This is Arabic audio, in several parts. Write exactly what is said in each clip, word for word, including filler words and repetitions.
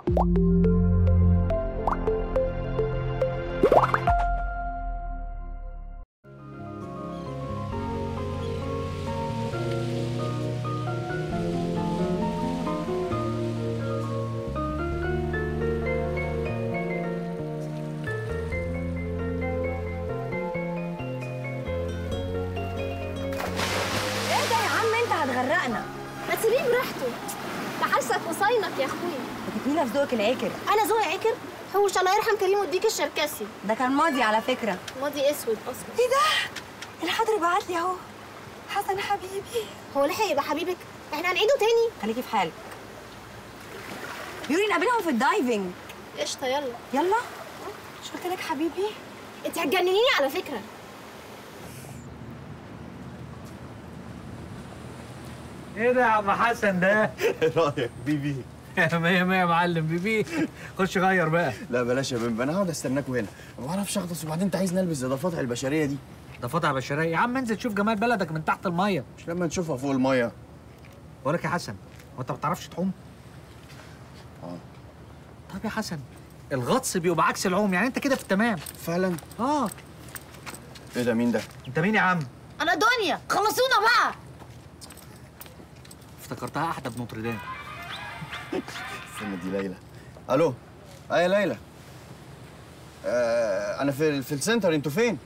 غرقنا. ما تسيبيه براحته، ده حاسك وصاينك يا اخويا. بتتنينا في ذوقك العكر. انا ذوقي عكر؟ حوش الله يرحم كريم وديك الشركسي. ده كان ماضي على فكره. ماضي اسود اصلا. ايه ده؟ الحضر بعت لي اهو. حسن حبيبي. هو لحق يبقى حبيبك؟ احنا هنعيده تاني. خليكي في حالك. بيقولي نقابلهم في الدايفنج. قشطه يلا. يلا؟ مش قلت لك حبيبي؟ انت هتجننيني على فكره. ايه ده يا عم حسن ده؟ ايه رايك بيبي؟ مية مية يا معلم بيبي. خش غير بقى. لا بلاش يا بيبي، انا هقعد استناكوا هنا، ما بعرفش اغطس، وبعدين انت عايز نلبس زي ضفادع البشريه دي. ضفادع بشريه؟ يا عم انزل شوف جمال بلدك من تحت الميه. مش لما نشوفها فوق الميه. بقول لك يا حسن، هو انت ما بتعرفش تعوم؟ اه. طب يا حسن، الغطس بيبقى عكس العوم، يعني انت كده في التمام. فعلا؟ اه. ايه ده؟ مين ده؟ انت مين يا عم؟ انا دنيا، خلصونا بقى. افتكرتها احدى بنوتردام. استنى دي ليلى. الو. اه يا ليلى. آه انا في في السنتر، انتوا فين؟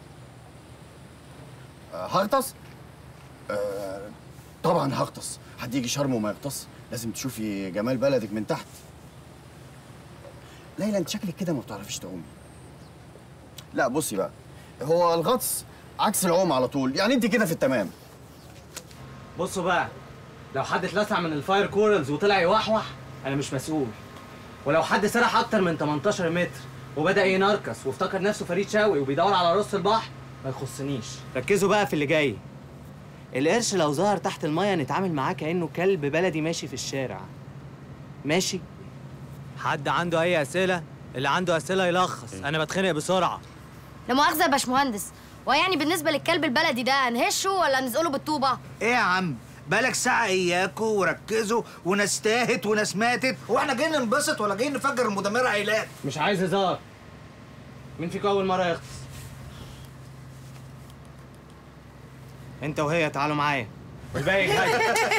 آه هغطس؟ آه طبعا هغطس، حد يجي شرم وما يغطس؟ لازم تشوفي جمال بلدك من تحت. ليلى انت شكلك كده ما بتعرفيش تعومي. لا بصي بقى، هو الغطس عكس العوم على طول، يعني انت كده في التمام. بصوا بقى، لو حد اتلسع من الفاير كورلز وطلع يوحوح انا مش مسؤول، ولو حد سرح اكتر من تمنتاشر متر وبدا ينركس وافتكر نفسه فريد شوقي وبيدور على راس البحر ما يخصنيش. ركزوا بقى في اللي جاي. القرش لو ظهر تحت الميه نتعامل معاه كانه كلب بلدي ماشي في الشارع. ماشي؟ حد عنده اي اسئله؟ اللي عنده اسئله يلخص، انا بتخنق بسرعه. لا مؤاخذه يا باشمهندس، ويعني بالنسبه للكلب البلدي ده نهشه ولا نزقله بالطوبه؟ ايه يا عم؟ بالك ساعة اياكوا وركزوا، وناس تاهت وناس ماتت، واحنا جايين ننبسط ولا جايين نفجر المدمرة عيلات؟ مش عايز هزار. مين فيكم أول مرة يغطس؟ أنت وهي تعالوا معايا. والباقي جاي.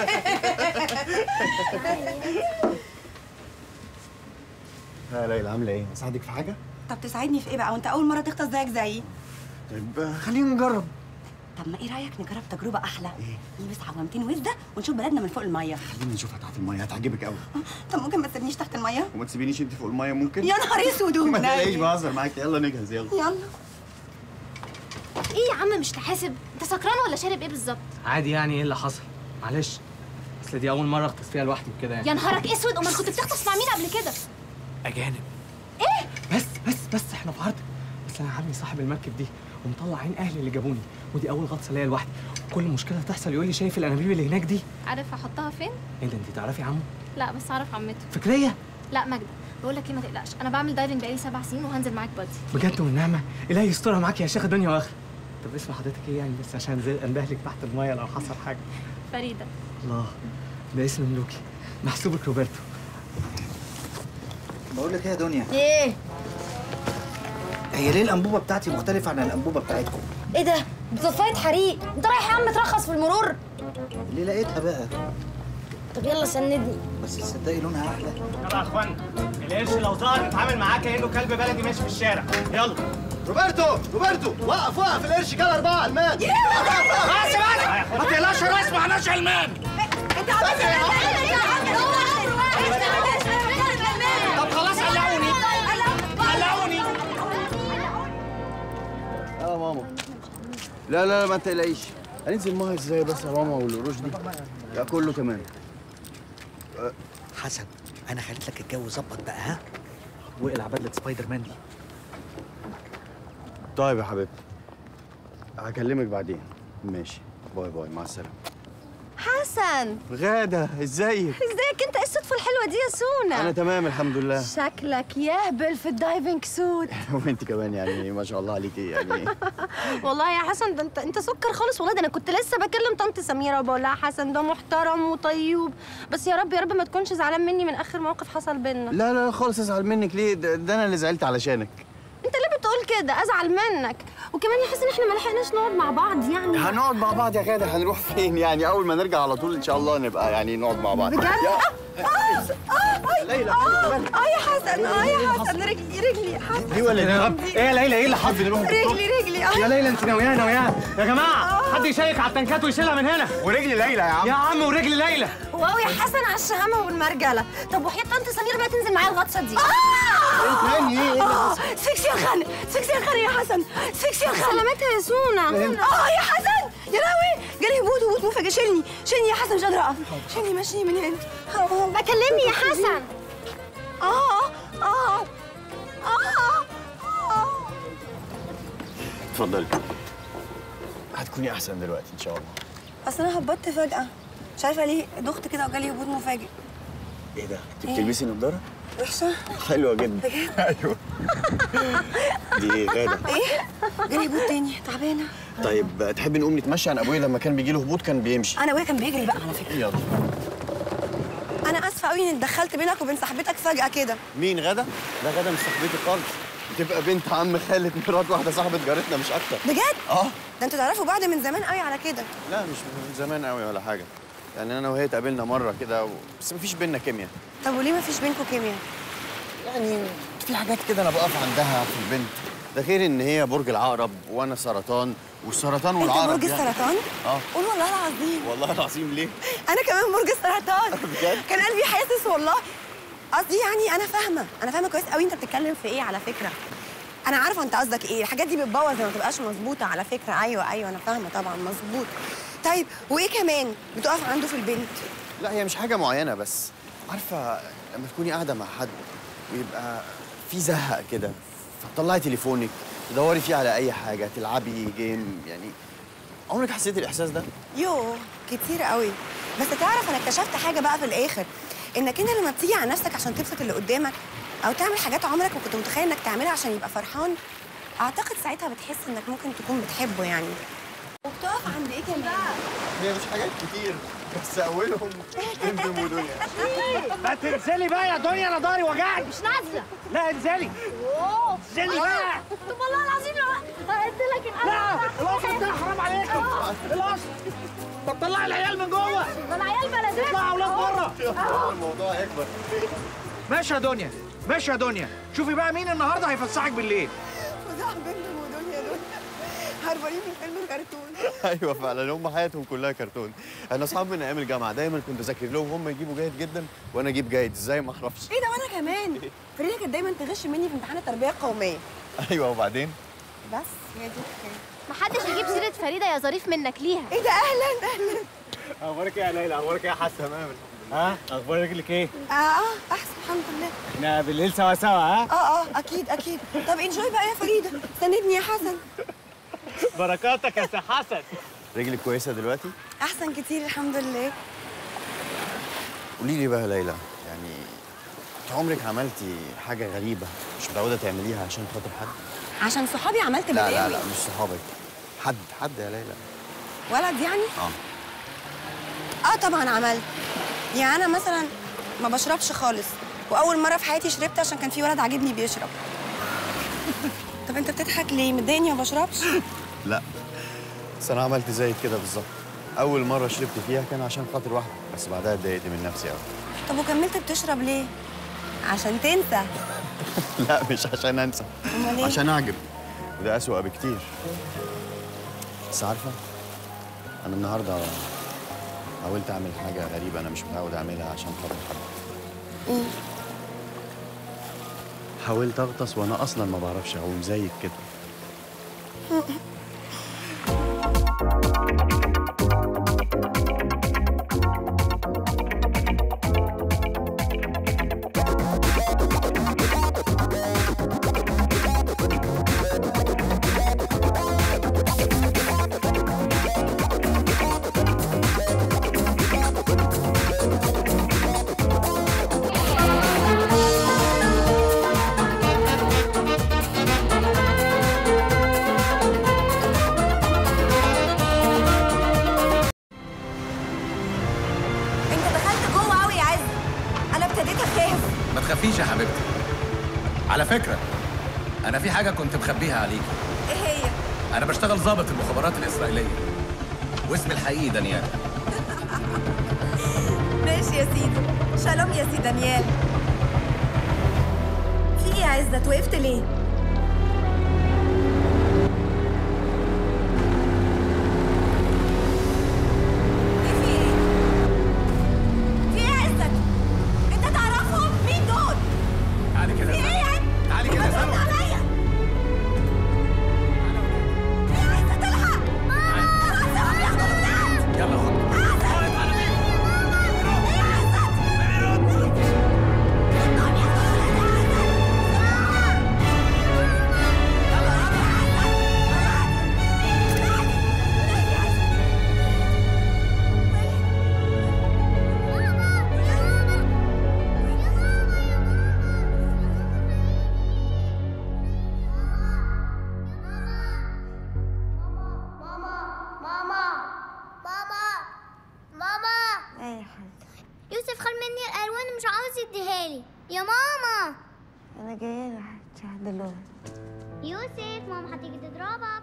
ها ليلى عاملة ايه؟ اساعدك في حاجة؟ طب تساعدني في ايه بقى وانت اول مره تغطس زيك زيي؟ طيب خلينا نجرب. طب ما ايه رايك نجرب تجربه احلى؟ ايه؟ نلبس عوامتين وزده ونشوف بلدنا من فوق الميه. خلينا نشوفها تحت الميه، هتعجبك قوي. طب ممكن ما تسيبنيش تحت الميه؟ وما تسيبينيش انت فوق الميه ممكن؟ يا نهار اسود. ما تقلقيش بهزر معاكي، يلا نجهز يلا. يلا. ايه يا عم مش تحاسب؟ انت سكران ولا شارب ايه بالظبط؟ عادي يعني، ايه اللي حصل؟ معلش، اصل دي أول مرة أغطس فيها لوحدي وكده يعني. يا نهارك اسود، امال كنت بتغطس مع مين قبل كده؟ أجانب. ايه؟ بس بس بس احنا في عرض. بس أنا عمي صاحب المركب دي ومطلع عين أهلي اللي جابوني، ودي أول غطسة ليا لوحدي، كل مشكلة تحصل يقول لي شايف الأنابيب اللي هناك دي؟ عارف احطها فين؟ إيه ده، أنت تعرفي عمو؟ لا بس اعرف عمته. فكرية؟ لا ماجدة، بقول لك ايه ما تقلقش، انا بعمل دايفنج بقالي سبع سنين وهنزل معاك بادي. بجد والنعمة؟ إلهي يسترها معاكي يا شيخة دنيا وآخرة. طب اسم حضرتك إيه يعني، بس عشان أنبهلك تحت المية لو حصل حاجة؟ فريدة. الله، ده اسم ملوكي، محسوبك روبرتو. بقول لك ايه يا دنيا؟ ايه؟ هي ليه الانبوبة بتاعتي مختلفة عن الانبوبة بتاعتكم؟ ايه ده؟ دي طفاية حريق، انت رايح يا عم ترخص في المرور؟ اللي لقيتها بقى. طب يلا سندني. بس تصدقي لونها احلى. يلا يا اخوانا، القرش لو ظهر نتعامل معاه كانه كلب بلدي ماشي في الشارع. يلا. روبرتو روبرتو وقف وقف، القرش كده أربعة ألمان. بس بس ما تقلقش يا ريس، معناش علمان. انت عملت ايه؟ طب خلاص قلعوني قلعوني. اه ماما. لا لا لا ما تقلقيش، هننزل ميه ازاي بس يا ماما، والقروش دي لا كله تمام. أه. حسن، انا خليت لك الجو ظبط بقى، ها؟ واقلع بدله سبايدر مان دي. طيب يا حبيبتي، هكلمك بعدين. ماشي، باي باي، مع السلامه. حسن حسن. غادة ازيك؟ ازيك انت؟ ايه الصدفه الحلوه دي يا سونا؟ انا تمام الحمد لله. شكلك يهبل في الدايفنج سوت. وانت كمان يعني ما شاء الله عليكي يعني. والله يا حسن ده انت انت سكر خالص والله. ده انا كنت لسه بكلم طنط سميره وبقول لها حسن ده محترم وطيب، بس يا رب يا رب ما تكونش زعلان مني من اخر موقف حصل بينا. لا لا خالص، ازعل منك ليه؟ ده, ده انا اللي زعلت علشانك. انت ليه بتقول كده؟ ازعل منك. وكمان يا حسن احنا ما لحقناش نقعد مع بعض يعني. هنقعد مع بعض يا غادة، هنروح فين يعني؟ اول ما نرجع على طول ان شاء الله نبقى يعني نقعد مع بعض. بجد؟ يا اه ليلى اه اه يا حسن اه يا حسن رجلي رجلي يا حسن. دي ولا يا رب ايه يا ليلى؟ ايه اللي حصل؟ نروح رجلي رجلي اه يا ليلى انت ناوياه ناوياه يا جماعه. حد يشيك على التنكات ويشيلها من هنا. ورجلي ليلى يا عم. يا عم ورجل ليلى. واو يا حسن على الشهامه والمرجله. طب وحياة طنط سمير بقى تنزل معايا الغطسه دي. ايه تاني؟ ايه اه سكسي يا خان، سكسي يا خان يا حسن، سكسي يا خان. سلامتها يا سونا. اه يا حسن يا لهوي جالي هبوط هبوط مفاجئ. شيلني شيلني يا حسن مش قادره اقف. شيلني ماشي من هنا. بكلمني يا حسن. اه اه اه اه اتفضلي. هتكوني احسن دلوقتي ان شاء الله. اصل انا هبطت فجاه مش عارفه ليه، دخت كده وجالي هبوط مفاجئ. ايه ده؟ انت بتلبسي نضاره؟ وحشه حلوه جدا. بجد؟ ايوه. دي ايه غادة؟ ايه؟ جالي هبوط تاني، تعبانه. طيب تحبي نقوم نتمشى؟ عن ابويا لما كان بيجي له هبوط كان بيمشي. انا ابويا كان بيجري بقى على فكره. يلا. انا اسفه قوي اني اتدخلت بينك وبين صاحبتك فجاه كده. مين غادة؟ لا غادة مش صاحبتي خالص، بتبقى بنت عم خالة مرات واحده صاحبه جارتنا مش اكتر. بجد؟ اه ده انتوا تعرفوا بعض من زمان قوي على كده. لا مش من زمان قوي ولا حاجه، يعني انا وهي اتقابلنا مره كده و... بس مفيش بينا كيمياء. طب وليه ما فيش بينكم كيمياء؟ يعني في حاجات كده انا بقف عندها في البنت، ده غير ان هي برج العقرب وانا سرطان، والسرطان والعقرب انت برج السرطان؟ اه قول والله العظيم. والله العظيم. ليه؟ انا كمان برج السرطان. بجد؟ كان قلبي حاسس والله. قصدي يعني انا فاهمه انا فاهمه كويس قوي انت بتتكلم في ايه على فكره. انا عارفه انت قصدك ايه، الحاجات دي بتبوظ ما بتبقاش مظبوطه على فكره. ايوه ايوه انا فاهمه طبعا مظبوط. طيب وايه كمان بتقف عنده في البنت؟ لا هي مش حاجه معينه، بس عارفه لما تكوني قاعده مع حد ويبقى في زهق كده، فتطلعي تليفونك تدوري فيه على اي حاجه، تلعبي جيم، يعني عمرك حسيتي الاحساس ده؟ يوه كتير قوي. بس تعرف انا اكتشفت حاجه بقى في الاخر، انك انت لما بتيجي على نفسك عشان تبسط اللي قدامك او تعمل حاجات عمرك ما كنت متخيل انك تعملها عشان يبقى فرحان، اعتقد ساعتها بتحس انك ممكن تكون بتحبه يعني. وبتقف عند ايه كمان؟ هي مش حاجات كتير، بس اولهم انتم ودنيا. ما تنزلي بقى يا دنيا، انا ضهري وجعني. مش نازله. لا انزلي. اوه انزلي بقى. طب والله العظيم لو هقد لك القلب. لا القصر ده حرام عليكم. القصر. طب طلعي العيال من جوه. ده العيال بلديه. اطلعوا اولاد بره. الموضوع يكبر. ماشي يا دنيا، ماشي يا دنيا. شوفي بقى مين النهارده هيفسحك بالليل. وده بنت ودنيا دول هربانين من فيلم كرتون. ايوه فعلا هم حياتهم كلها كرتون. انا اصحاب من ايام الجامعه دايما كنت اذاكر لهم، هم يجيبوا جيد جدا وانا اجيب جيد، ازاي ما اعرفش. ايه ده وانا كمان. فريده كانت دايما تغش مني في امتحان التربيه القوميه. ايوه وبعدين؟ بس هي دي الحكايه. محدش يجيب سيره فريده يا ظريف منك ليها. ايه ده اهلا اهلا. اخبارك ايه يا ليلى؟ اخبارك ايه يا حسن؟ تمام. ها اخبار رجلك ايه؟ اه اه احسن الحمد لله. احنا بالليل سوا سوا ها؟ اه اه اكيد اكيد. طب انجوي بقى يا فريده، سندني يا حسن. بركاتك يا سي حسن. رجلك كويسه دلوقتي؟ احسن كتير الحمد لله. قولي لي بقى ليلى، يعني انت عمرك عملتي حاجه غريبه مش متعوده تعمليها عشان خاطر حد؟ عشان صحابي عملت لا بلاوي. لا لا مش صحابك، حد حد يا ليلى. ولد يعني؟ اه اه طبعا عملت. يعني انا مثلا ما بشربش خالص، واول مره في حياتي شربت عشان كان في ولد عاجبني بيشرب. طب انت بتضحك ليه؟ متضايقني ما بشربش؟ لا بس انا عملت زي كده بالظبط. اول مره شربت فيها كان عشان خاطر واحده، بس بعدها اتضايقت من نفسي قوي. طب وكملت بتشرب ليه؟ عشان تنسى. لا مش عشان انسى، امال ايه؟ عشان اعجب، وده اسوأ بكتير. بس عارفه انا النهارده حاولت اعمل حاجه غريبه انا مش متعود اعملها عشان خاطر حد. ايه؟ حاولت اغطس وانا اصلا ما بعرفش اعوم زيك كده. يا حبيبتي. على فكرة أنا في حاجة كنت مخبيها عليكي. ايه هي؟ أنا بشتغل ضابط المخابرات الإسرائيلية واسمي الحقيقي دانيال. ماشي يا سيدي. شالوم يا سي دانيال. في ايه يا عزت؟ وقفت ليه؟ يوسف ماما هتيجي تضربك.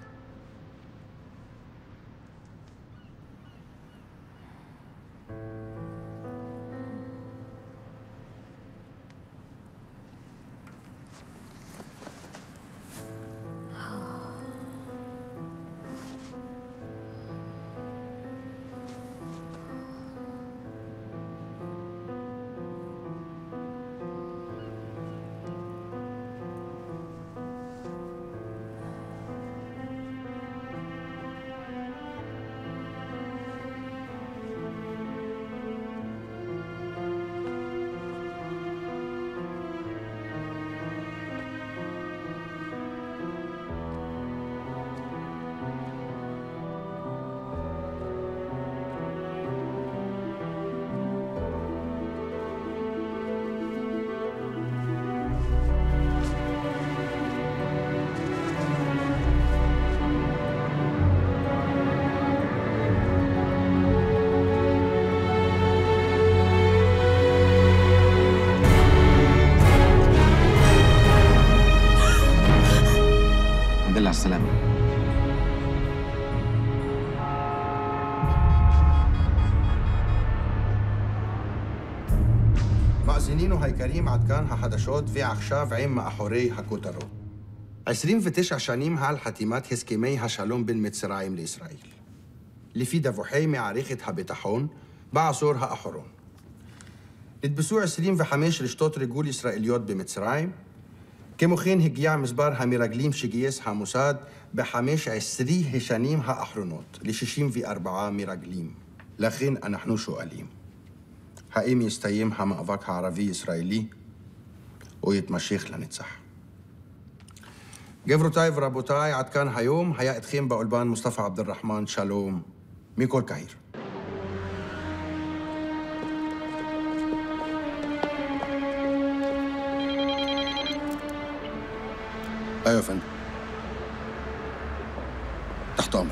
على السلامة. مأذنينه هاي كريم عدكان هحدشوت في عخشاف عين ما أحوري هكوترو عشرين وتسع شانيم هالحتيمات هسكيمي هشالوم بن متسرايم لإسرائيل اللي في دفوحي معريخة هبتحون بعصورها أحورون اتبسوا عشرين وخمس رشتوت رجول إسرائيليوت بمتسرايم كمخين هجيع مزبار هميرجليم شجيس هموساد بحمش عسري هشانيم ها أحرونوت لششيم في أربعة ميرجليم لخين أنحنو شو أليم هايم يستيم هم أفاك عربي إسرائيلي ويتمشيخ لنتصح جفروتاي ورابوتاي عد كان هيوم هيا اتخيم بقلبان مصطفى عبد الرحمن شالوم ميكول كاير. ايوه يا فندم. تحت امرك.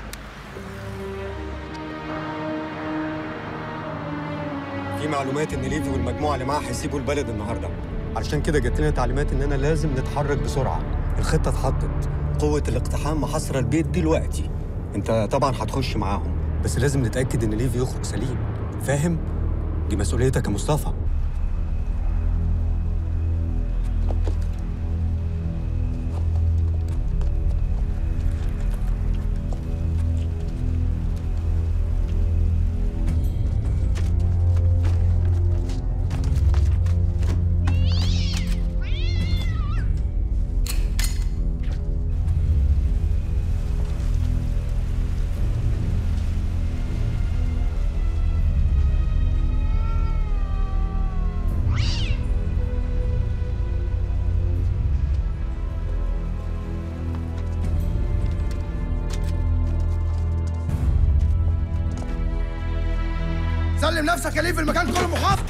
في معلومات ان ليفي والمجموعه اللي معاها هيسيبوا البلد النهارده، علشان كده جت لنا تعليمات اننا لازم نتحرك بسرعه. الخطه اتحطت، قوه الاقتحام محاصره البيت دلوقتي. انت طبعا هتخش معاهم، بس لازم نتاكد ان ليفي يخرج سليم، فاهم؟ دي مسؤوليتك يا مصطفى. سلم نفسك يا ليفي، المكان كله محاط.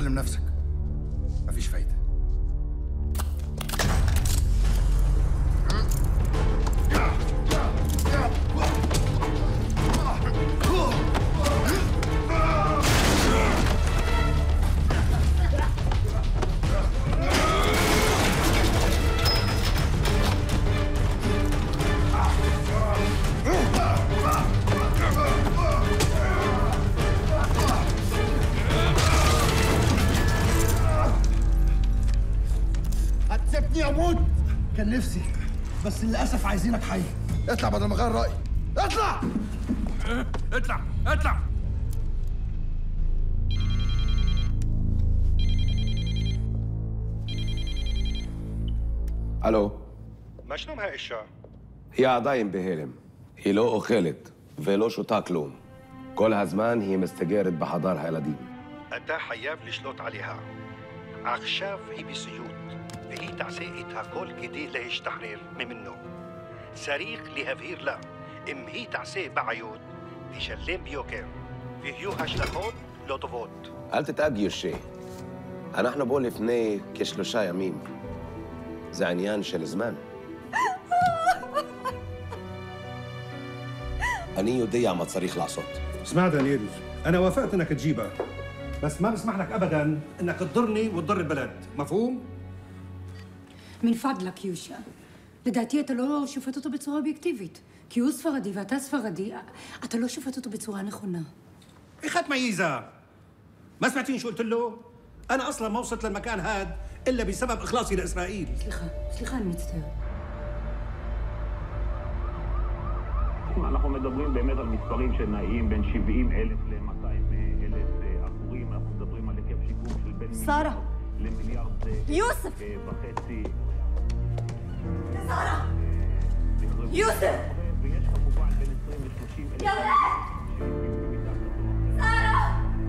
سلم نفسك. مفيش فايده. هتسيبني اموت؟ كان نفسي بس للاسف عايزينك حي. اطلع بدل ما اغير رايي. اطلع اطلع اطلع. الو، מה שלום האישה? היא עדיין בהלם. היא לא אוכלת ולא שותה כלום. כל הזמן היא מסתגרת בחדר הילדים. אתה חייב לשלוט עליה. עכשיו היא בסיוט, והיא תעשה את הכל כדי להשתחרר ממנו. צריך להבהיר לה, אם היא תעשה בעיות, תשלם ביוקר, ויהיו השלכות לא טובות. אל תדאג יושי. אנחנו בו לפני כשלושה ימים. זה עניין של זמן. אני יודע מה צריך לעשות. اسمع دانييل، أنا وافقت إنك تجيبها، بس ما بسمح لك أبداً إنك تضرني وتضر البلد، مفهوم؟ من فضلك يوشا، לדעתי אתה לא שופט אותו בצורה אובייקטיבית. כי הוא ספרדי ואתה ספרדי, אתה לא שופט אותו בצורה נכונה. اخت ميزة، ما سمعتين شو قلت له؟ أنا أصلاً ما وصلت للمكان هاد إلا بسبب إخلاصي لإسرائيل. סליחה, סליחה, אני מצטער. אנחנו מדברים באמת על מספרים שנעים בין שבעים אלף ל-מאתיים אלף עקורים. אנחנו מדברים על היקף שיקום של בין سارة למיליארד يوسف וחצי. سارة يوسف ויש כמובן בין עשרים ל-שלושים אלף. يا ولاد سارة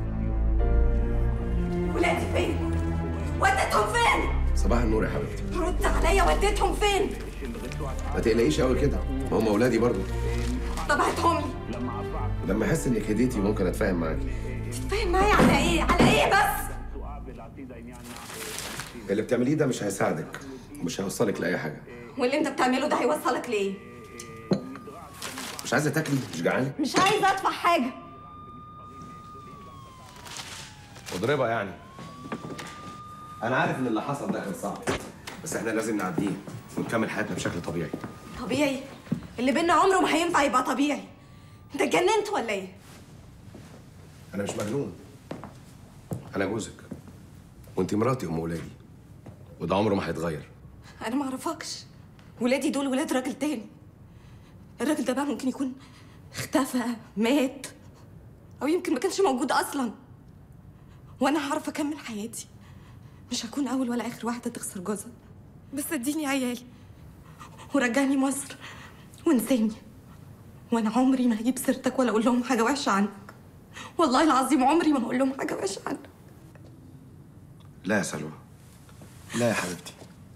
ولادي فين؟ وديتهم فين؟ صباح النور يا حبيبتي. رد عليا، وديتهم فين؟ ما تقلقيش قوي كده، ما هم اولادي برضه. طب هاتهم لي. لما احس انك هديتي ممكن اتفاهم معاكي. تتفاهم معايا على ايه؟ على ايه بس؟ اللي بتعمليه ده مش هيساعدك ومش هيوصلك لاي حاجه. واللي انت بتعمله ده هيوصلك ليه؟ مش عايزه تاكلي؟ مش جعانه؟ مش عايزه ادفع حاجه. مضربه يعني. انا عارف ان اللي حصل ده كان صعب، بس احنا لازم نعديه ونكمل حياتنا بشكل طبيعي. طبيعي؟ اللي بينا عمره ما هينفع يبقى طبيعي. انت اتجننت ولا ايه؟ انا مش مجنون. انا جوزك وانت مراتي ام ولادي، وده عمره ما هيتغير. انا ما اعرفكش. ولادي دول ولاد راجل تاني. الراجل ده بقى ممكن يكون اختفى، مات، او يمكن ما كانش موجود اصلا. وانا هعرف اكمل حياتي. مش هكون اول ولا اخر واحده تخسر جوزها. بس اديني عيالي ورجعني مصر وانساني. وانا عمري ما هجيب سيرتك ولا اقول لهم حاجه وحشه عنك. والله العظيم عمري ما هقول لهم حاجه وحشه عنك. لا يا سلوى، لا يا حبيبتي.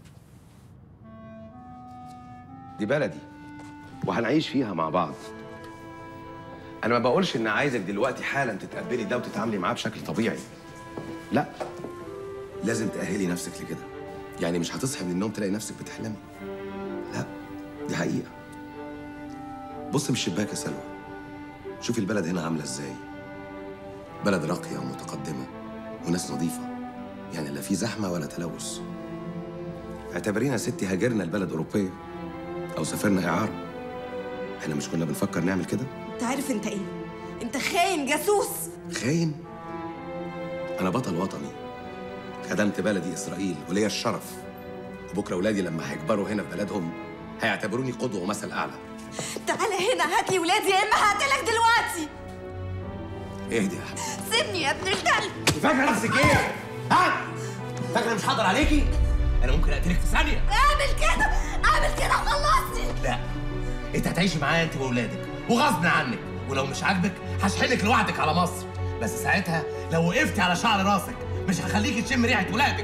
دي بلدي وهنعيش فيها مع بعض. انا ما بقولش ان عايزك دلوقتي حالا تتقبلي ده وتتعاملي معاه بشكل طبيعي. لا، لازم تأهلي نفسك لكده. يعني مش هتصحي من النوم تلاقي نفسك بتحلمي. لا، دي حقيقة. بص من الشباك يا سلوى، شوفي البلد هنا عاملة ازاي. بلد راقية ومتقدمة وناس نظيفة، يعني لا في زحمة ولا تلوث. اعتبرينا ستي هاجرنا لبلد أوروبية أو سافرنا إعارة. احنا مش كنا بنفكر نعمل كده؟ انت عارف انت ايه؟ انت خاين جاسوس. خاين؟ أنا بطل وطني، خدمت بلدي إسرائيل وليا الشرف، وبكرة ولادي لما هيكبروا هنا في بلدهم هيعتبروني قدوة ومثل أعلى. تعالى هنا هات لي ولادي يا اما هقتلك دلوقتي. اهدي يا حبيبي. سيبني يا ابن الكلب. فاكرة نفسك ايه؟ ها؟ فاكرة مش هقدر عليكي؟ أنا ممكن أقتلك في ثانية. اعمل كده، اعمل كده وخلصني. لا، أنت هتعيشي معايا أنت وأولادك وغصب عنك، ولو مش عاجبك هشحنك لوحدك على مصر، بس ساعتها لو وقفتي على شعر راسك مش هخليكي تشم ريحة ولادك.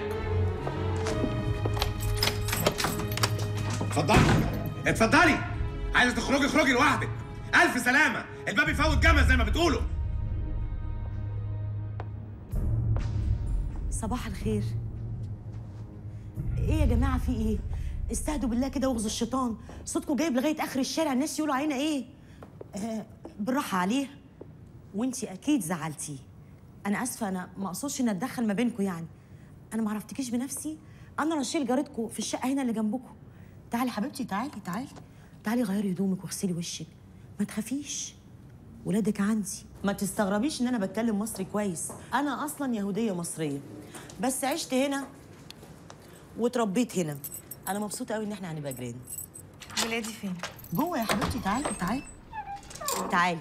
اتفضلي اتفضلي، عايزه تخرجي اخرجي لوحدك. الف سلامه، الباب يفوت جمل زي ما بتقولوا. صباح الخير. ايه يا جماعه في ايه؟ استهدوا بالله كده واغزوا الشيطان، صوتكم جايب لغايه اخر الشارع، الناس يقولوا علينا ايه؟ آه بالراحه عليه. وانتي اكيد زعلتيه. انا اسفه، انا ما اقصدش ان اتدخل ما بينكم يعني. انا ما عرفتكيش بنفسي، انا رشيل جارتكم في الشقه هنا اللي جنبكم. تعالي حبيبتي، تعالي تعالي تعالي غيري هدومك واغسلي وشك، ما تخافيش، ولادك عندي. ما تستغربيش ان انا بتكلم مصري كويس، انا اصلا يهوديه مصريه بس عشت هنا واتربيت هنا. انا مبسوطه قوي ان احنا هنبقى جيران. ولادي فين؟ جوه يا حبيبتي، تعالي تعالي تعالي.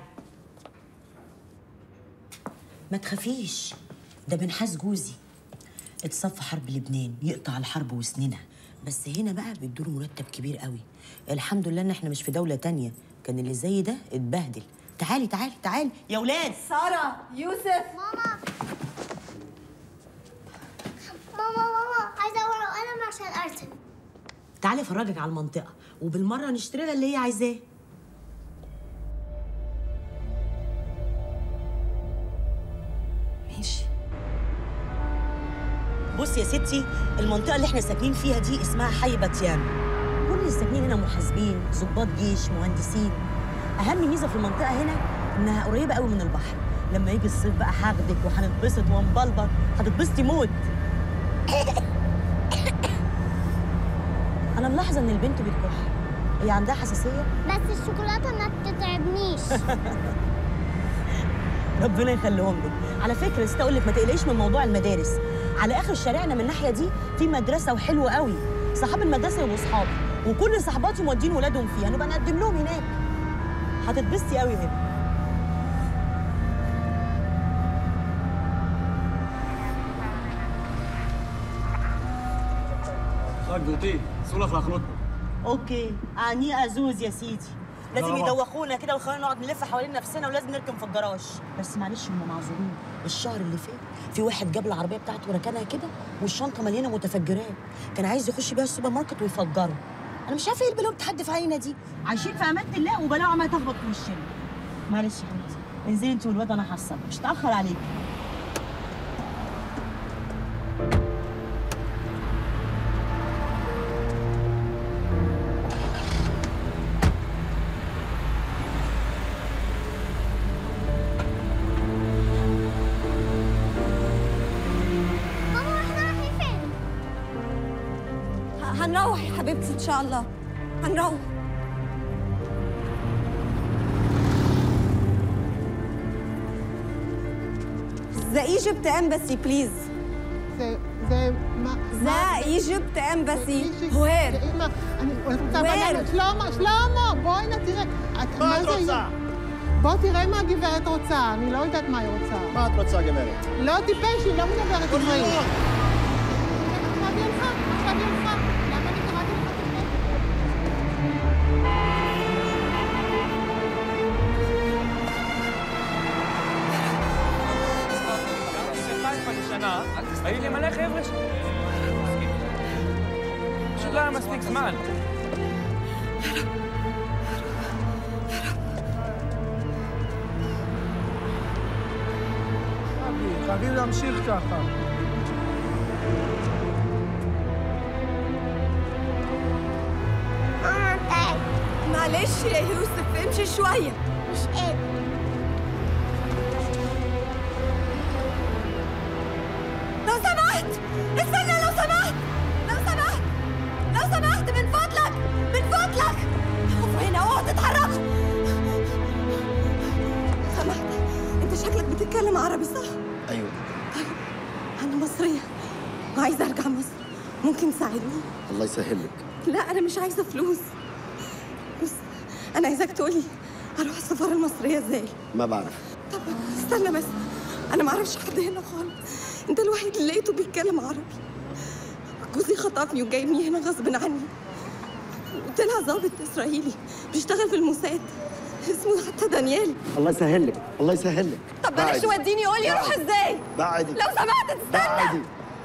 ما تخافيش، ده بنحاس جوزي اتصفى حرب لبنان يقطع الحرب وسنينها، بس هنا بقى بيدوله مرتب كبير قوي. الحمد لله ان احنا مش في دوله تانية، كان اللي زي ده اتبهدل. تعالي تعالي تعالي يا ولاد. ساره، يوسف. ماما ماما ماما عايزه ورقه وقلم عشان ارسم. تعالي افرجك على المنطقه وبالمره نشتري لها اللي هي عايزاه. ماشي. بصي يا ستي، المنطقه اللي احنا ساكنين فيها دي اسمها حي باتيان. كل اللي ساكنين هنا محاسبين، ضباط جيش، مهندسين. اهم ميزه في المنطقه هنا انها قريبه قوي من البحر. لما يجي الصيف بقى هاخدك وهنتبسط ونبلبط، هتتبسطي موت. انا ملاحظه ان البنت بتكح، هي عندها حساسيه؟ بس الشوكولاته ما بتتعبنيش. ربنا يخليهم لك. على فكره نسيت اقول لك ما تقلقيش من موضوع المدارس. على اخر شارعنا من الناحيه دي في مدرسه وحلوه قوي، صحاب المدرسه يبقوا صحابي وكل صحباتي مودين ولادهم فيها، نبقى نقدم لهم هناك. هتتبسطي قوي هنا. גברתי, אסור לך להחנות פה. اوكي، عني ازوز يا سيدي. لازم لا، لا. يدوخونا كده ويخلونا نقعد نلف حوالين نفسنا ولازم نركن في الجراج. بس معلش هم معذورين. الشهر اللي فات في واحد جاب العربيه بتاعته وركنها كده والشنطه مليانه متفجرات، كان عايز يخش بيها السوبر ماركت ويفجره. انا مش عارفه ايه البلاوه بتحدف علينا دي، عايشين في امان الله وبلاوه عماله تخبط في وشنا. معلش يا حبيبتي، انزلي انت والواد انا هحصل، مش هتاخر عليكي. هنروح يا حبيبتي ان شاء الله، هنروح. The Egypt Embassy please. זה, זה, מה? The Egypt Embassy. Where? אמא, אני רוצה בננות. שלמה, שלמה, בואי נא תראה. מה את רוצה? בוא תראה מה הגברת רוצה, אני לא יודעת מה היא רוצה. מה את רוצה, גברת? לא טיפש, היא לא מדברת עברית. עכשיו היא הלכה, עכשיו היא הלכה. למה אני קראתי לך טיפש? היו לי מלא חבר'ה ש... פשוט לא היה מספיק זמן. חייבים להמשיך ככה. معلش يا يوسف امشي شويه. مش قادر. لو سمحت استنى، لو سمحت لو سمحت لو سمحت من فضلك من فضلك اقفوا هنا اوعوا تتحركوا. سمحت، انت شكلك بتتكلم عربي صح؟ ايوه. طيب انا مصريه وعايزه ارجع مصر، ممكن تساعدني؟ الله يسهل لك. لا انا مش عايزه فلوس، بس انا عايزاك تقولي اروح السفاره المصريه ازاي. ما بعرف. طب استنى بس، انا ما اعرفش حد هنا خالص، انت الوحيد اللي لقيته بيتكلم عربي. جوزي خطفني وجايبني هنا غصب عني، طلع ضابط اسرائيلي بيشتغل في الموساد، اسمه حتى دانيال. الله يسهل لك، الله يسهل لك. طب بلاش توديني، قولي اروح ازاي. بعدي لو سمحت تستنى. بعدي.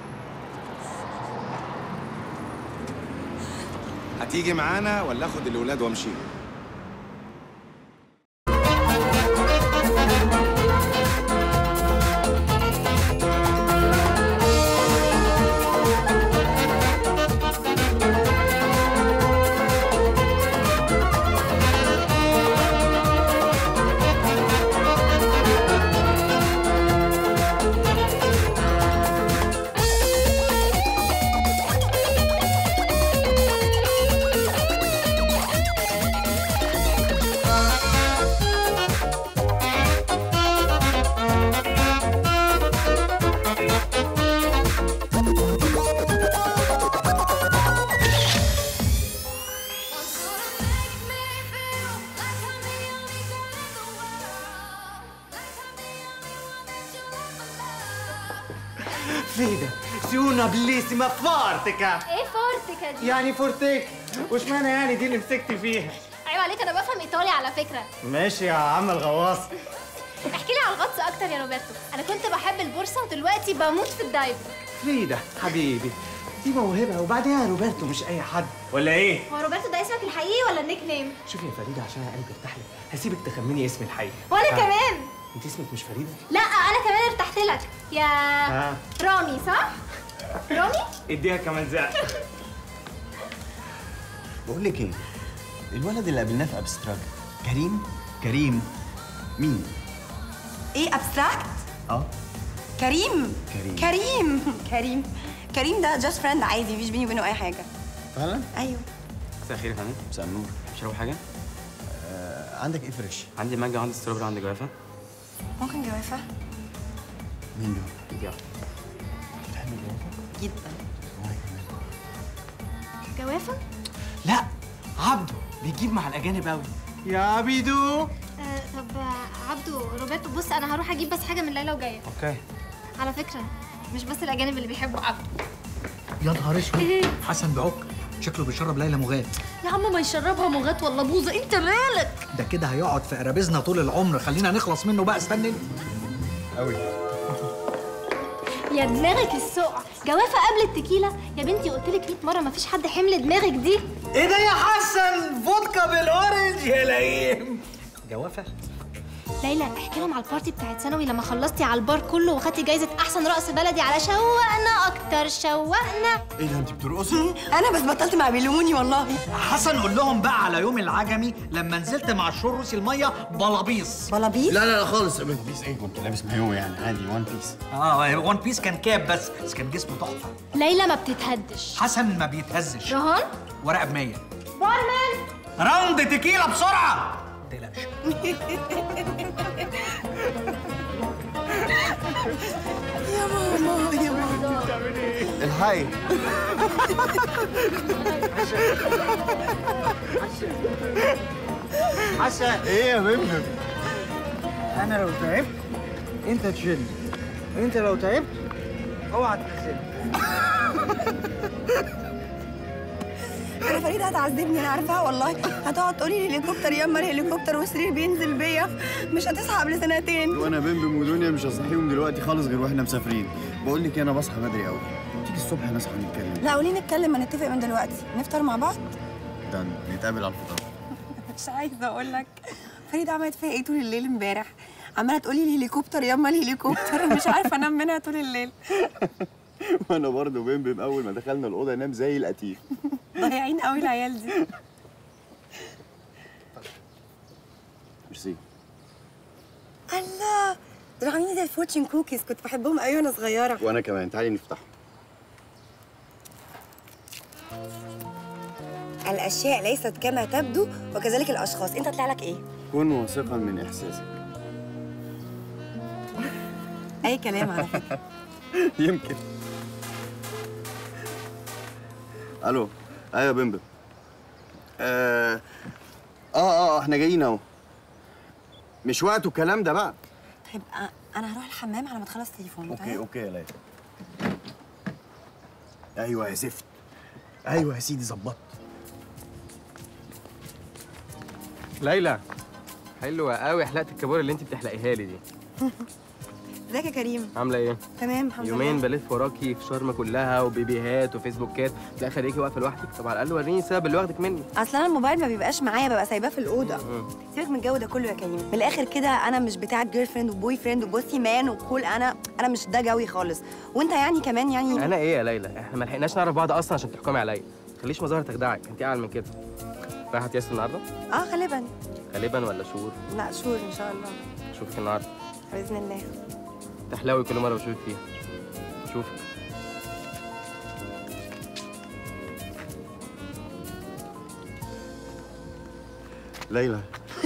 هتيجي معانا ولا اخد الاولاد وامشي؟ فريدة سيونا بليسيما فورتيكا. ايه فورتيكا دي؟ يعني فورتيك، وش معنى يعني دي اللي مسكتي فيها؟ عيب عليك، انا بفهم ايطالي على فكره. ماشي يا عم الغواص. احكي لي على الغطس اكتر يا روبرتو، انا كنت بحب البورصه ودلوقتي بموت في الدايفنج. فريدة حبيبي دي موهبة، وبعدين روبرتو مش أي حد ولا إيه؟ هو روبرتو ده اسمك الحقيقي ولا النيك نيم؟ شوفي يا فريدة، عشان أنا قلبي ارتاح لك هسيبك تخمني اسمي الحقيقي. وانا ها. كمان. أنت اسمك مش فريدة؟ لا انا كمان ارتحت لك يا ها. رامي، صح؟ رامي؟ اديها كمان زعل. بقول لك ايه، الولد اللي قابلناه في ابستراكت كريم كريم مين؟ ايه ابستراكت؟ اه كريم كريم كريم كريم كريم ده جاست فريند عادي، مفيش بيني وبينه اي حاجه. فعلا؟ ايوه. مساء الخير يا فندم. مساء النور. تشربوا حاجه؟ آه، عندك ايه فريش؟ عندي مانجا وعندي ستروبري وعندي جوافه. ممكن جوافه؟ مين دول؟ يلا. بتحب الجوافه؟ جدا. جوافه؟ لا عبده بيجيب مع الأجانب أوي. يا عبيدو. آه طب آه، عبدو روبرتو بص، انا هروح اجيب بس حاجه من ليلى وجايه. اوكي. على فكره مش بس الاجانب اللي بيحبوا عبدو. يا نهار اسود، حسن بعك شكله بيشرب ليلى مغات. يا عم ما يشربها مغات ولا بوظه، انت مالك؟ ده كده هيقعد في قرابيزنا طول العمر، خلينا نخلص منه بقى. استنى قوي. يا دماغك السقع، جوافه قبل التكيله يا بنتي، قلت لك مية مره مفيش حد حمل دماغك دي. ايه ده يا حسن؟ فودكا بالاورنج يا لئيم. جوافه؟ ليلى احكي لهم على البارتي بتاعت ثانوي لما خلصتي على البار كله وخدتي جايزه احسن رقص بلدي على شوقنا اكتر شوقنا. ايه ده انت بترقصي؟ انا بس بطلت مع بيلوموني والله. حسن قول لهم بقى على يوم العجمي لما نزلت مع الشروسي الميه بلابيس. بلابيس؟ لا لا لا خالص. بيس ايه؟ كنت لابس مايو يعني عادي، وان بيس. اه وان بيس كان كاب بس بس كان جسمه تحفه. ليلى ما بتتهدش. حسن ما بيتهزش. رهان؟ ورقه ب مية. بارمان راوند تكيلا بسرعه. تقلقش. يا ماما يا ماما الحي. حسن. ايه يا بنبل؟ أنا لو تعبت أنت تشيلني، أنت لو تعبت أوعى تنزلني. انا فريده هتعذبني، انا عارفاها والله. هتقعد تقولي لي الهليكوبتر ياما الهليكوبتر والسرير بينزل بيا، مش هتصحى قبل سنتين. وانا بمبم ودنيا مش هصحيهم دلوقتي خالص غير واحنا مسافرين. بقول لك انا بصحى بدري قوي، تيجي الصبح نصحى نتكلم. لا قولي نتكلم، ما نتفق من دلوقتي نفطر مع بعض. ده نتقابل على الفطار. مش عايزه اقول لك فريده عملت فيا ايه طول الليل امبارح، عماله تقولي لي الهليكوبتر ياما الهليكوبتر، مش عارفه انام منها طول الليل. وانا برضه بمبم اول ما دخلنا الاوضه نام زي القتيل. ضايعين قوي العيال دي. ميرسي. الله دول عاملين زي الفورتشن كوكيز، كنت بحبهم قوي وانا صغيره. وانا كمان، تعالي نفتحهم. الاشياء ليست كما تبدو وكذلك الاشخاص. انت طلع لك ايه؟ كن واثقا من احساسك. اي كلام على فكره. يمكن. الو. ايوه يا بمبم. آه. اه اه احنا جايين اهو. مش وقته الكلام ده بقى. طيب انا هروح الحمام على ما تخلص تليفون. اوكي اوكي يا ليلى. ايوه يا زفت. ايوه يا سيدي ظبطت. ليلى حلوه قوي حلقه الكابوريا اللي انت بتحلقيها لي دي. ازيك يا كريم؟ عامله ايه؟ تمام الحمد لله. يومين بلف وراكي في شرم كلها وبيبيهات وفيسبوكات، في الاخر ليكي واقفه لوحدك. طب على الاقل وريني السبب اللي واخدك مني. اصل انا الموبايل ما بيبقاش معايا، ببقى سايباه في الاوضه. مم. سيبك من الجو ده كله يا كريم، من الاخر كده انا مش بتاعه جيرل فريند وبوي فريند وبوسي مان وكول. انا انا مش ده جوي خالص، وانت يعني كمان يعني. انا ايه يا ليلى؟ احنا ما لحقناش نعرف بعض اصلا عشان تحكمي عليا. ما تخليش مظاهر تخدعك، انت اعلى من كده. رايحه تياسر النهارده؟ اه غالبا. غالبا ولا شهور؟ لا شهور ان شاء الله. اشوفك النهارده باذن الله. تحلوي كل مره بشوفك فيها. اشوفك. ليلى.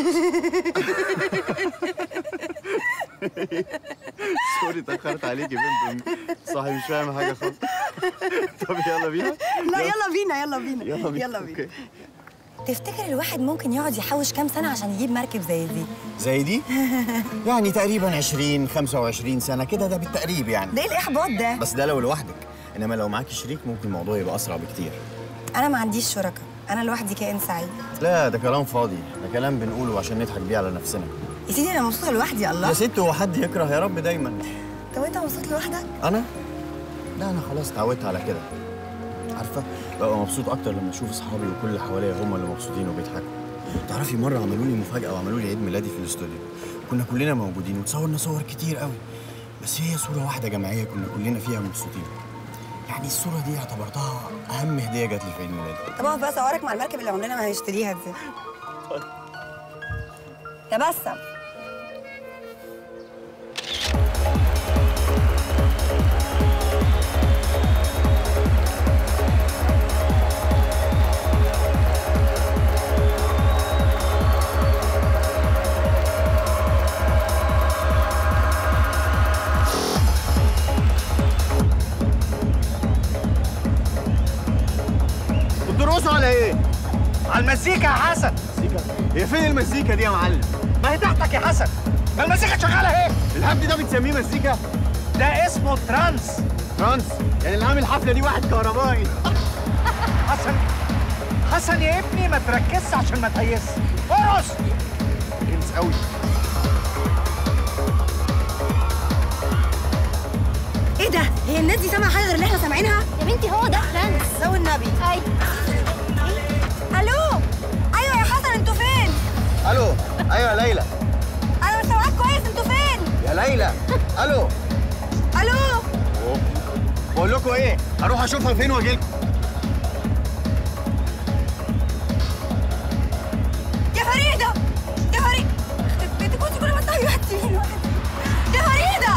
سوري اتأخرت عليكي بنت. صاحي مش فاهم حاجة خالص. طب يلا بينا؟ لا يلا بينا يلا بينا يلا بينا. يلا بينا. تفتكر الواحد ممكن يقعد يحوش كام سنه عشان يجيب مركب زي دي؟ زي دي؟ يعني تقريبا عشرين خمسة وعشرين سنة كده، ده بالتقريب يعني. ده ايه الاحباط ده؟ بس ده لو لوحدك، انما لو معاكي شريك ممكن الموضوع يبقى اسرع بكتير. انا ما عنديش شركاء، انا لوحدي كائن سعيد. لا ده كلام فاضي، ده كلام بنقوله عشان نضحك بيه على نفسنا. يا سيدي انا مبسوطه لوحدي. الله يا ست، هو حد يكره يا رب دايما. طب انت مبسوط لوحدك؟ انا؟ لا انا خلاص اتعودت على كده. عارفه ببقى مبسوط اكتر لما اشوف اصحابي وكل اللي حواليا هم اللي مبسوطين وبيضحكوا. تعرفي مره عملوا لي مفاجاه وعملوا لي عيد ميلادي في الاستوديو، كنا كلنا موجودين وتصورنا صور كتير قوي، بس هي صوره واحده جماعيه كنا كلنا فيها مبسوطين. يعني الصوره دي اعتبرتها اهم هديه جات لي في عيد ميلادي. طب اقف بقى صورك مع المركب اللي عمرنا ما هنشتريها دي. تبسم. بترقصوا على ايه؟ على المزيكا يا حسن. مزيكا؟ هي فين المزيكا دي يا معلم؟ ما هي تحتك يا حسن، ما المزيكا شغاله اهي. الهبد ده بتسميه مزيكا؟ ده اسمه ترانس. ترانس؟ يعني اللي عامل الحفله دي واحد كهربائي. حسن حسن يا ابني ما تركزش عشان ما تهيس. ارقص. جنس قوي. ايه ده؟ هي الناس دي سامعه حاجه غير اللي احنا سامعينها؟ يا بنتي هو ده ترانس. لو النبي. ايوه. الو. ايوه يا حسن انتوا فين؟ الو. ايوه يا ليلى. انا مش سامعاك كويس، انتوا فين؟ يا ليلى. الو. الو. بقول لكم ايه؟ هروح اشوفها فين واجي لكم. يا فريده. يا فريده. انت كنت كل ما تسوي واحد يمين واحد. يا فريده.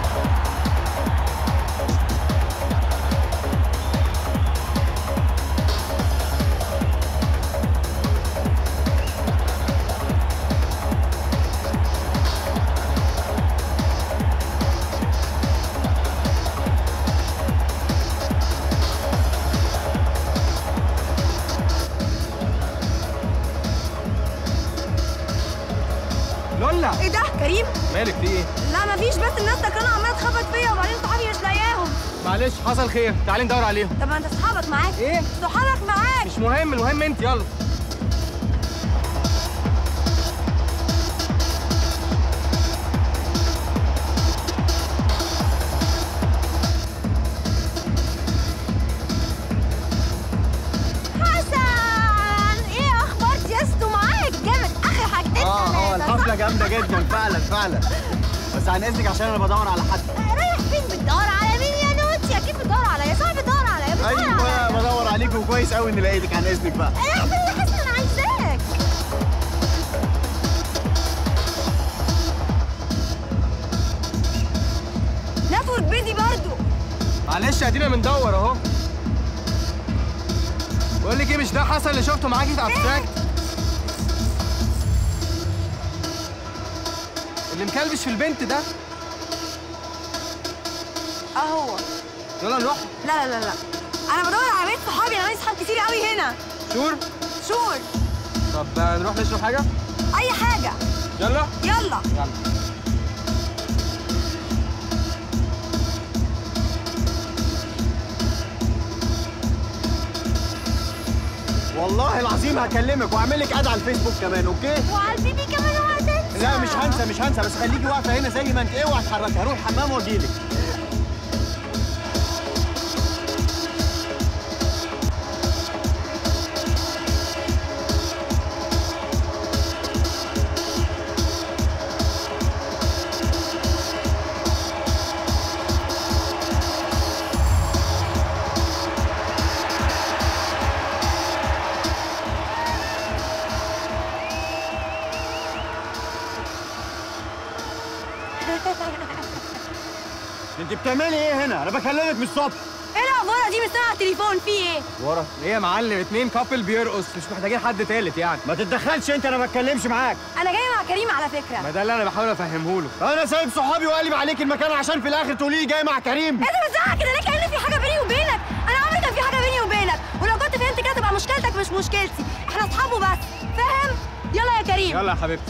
لولا. ايه ده؟ كريم؟ مالك في ايه؟ لا مفيش، بس الناس سكرانه عماله تخبط فيا وبعدين صحابي مش لاقياهم. معلش حصل خير، تعالي ندور عليهم. طب ما انت صحابك معاك. ايه؟ صحابك معاك. مش مهم، المهم انت. يلا. حسن ايه اخبار تيستو معاك؟ جامد اخر حاجتين. اه اه الحفله جامده جدا فعلا فعلا. بس عن اذنك عشان انا بدور على حد. رايح فين؟ بتدور على مين يا نوتي؟ اكيد بتدور عليا. صح بتدور عليا. بتدور ايوه بدور عليك وكويس قوي اني لقيتك. عن اذنك بقى. رايح فين يا حسن؟ انا عايزاك. نتورك بيزي برضو. معلش ادينا بندور اهو. بقول لك ايه، مش ده حسن اللي شفته معاكي في ابستراكت؟ اللي مكلبش في البنت ده؟ اه هو. يلا نروح. لا لا لا لا، انا بدور على بيت صحابي، انا عندي صحاب كتير قوي هنا. شور؟ شور. طب نروح نشرب حاجه؟ اي حاجه. يلا. يلا. يلا. والله العظيم هكلمك واعمل لك اد على الفيسبوك كمان. اوكي؟ وعلى البيبي كمان. اوعى تنسى. لا مش هنسى مش هنسى، بس خليكي واقفه هنا زي ما انت. اوعي تتحركي، هروح الحمام واجي لك. انت بتعملي ايه هنا؟ انا بكلمك من الصبح. ايه الاخبار دي؟ مش سامعه التليفون، في ايه؟ ورا ايه يا معلم؟ اتنين كابل بيرقص، مش محتاجين حد تالت يعني. ما تتدخلش انت، انا ما بتكلمش معاك. انا جايه مع كريم على فكره. ما ده اللي انا بحاول افهمه له. انا سايب صحابي وقلب عليك المكان عشان في الاخر تقولي لي جاي مع كريم. انت بتزعق كده ليه؟ كأن في حاجه بيني وبينك. انا عمري كان في حاجه بيني وبينك، ولو كنت فهمت كده تبقى مشكلتك مش مشكلتي، احنا اصحاب وبس، فاهم؟ يلا يا كريم. يلا يا حبيبتي.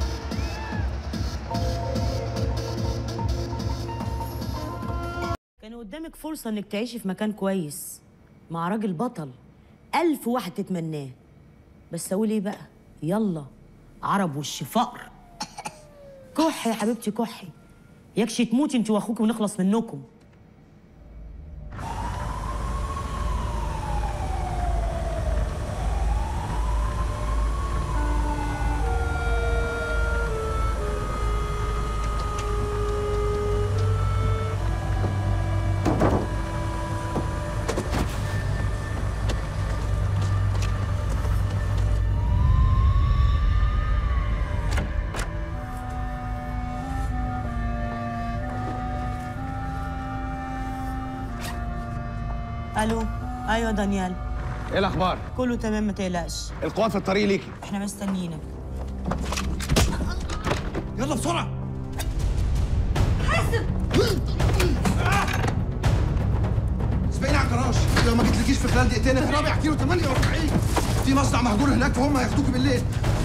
كان قدامك فرصة انك تعيشي في مكان كويس مع راجل بطل ألف واحد تتمناه، بس اقول ايه بقى؟ يلا عرب وش فقر. كحي يا حبيبتي كحي، يكشي تموتي انت واخوك ونخلص منكم. الو. ايوه دانيال. ايه الاخبار؟ كله تمام ما تقلقش. القوات في الطريق ليكي. احنا مستنيينك. يلا بسرعه. حاسب. اسبقيني على الجراج، لو ما جيتلكيش في خلال دقيقتين الرابع كيلو ثمانية وأربعين في مصنع مهجور هناك، فهم هياخدوكي بالليل.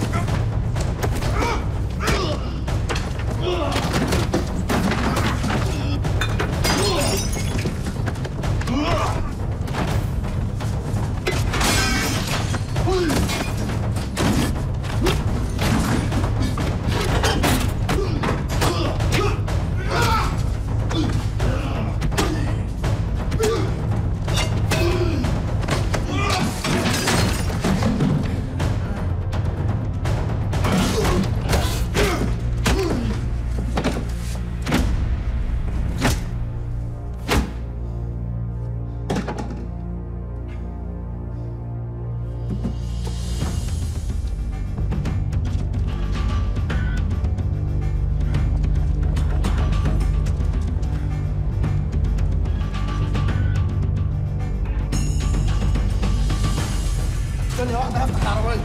ثانية واحدة هفتح العربية.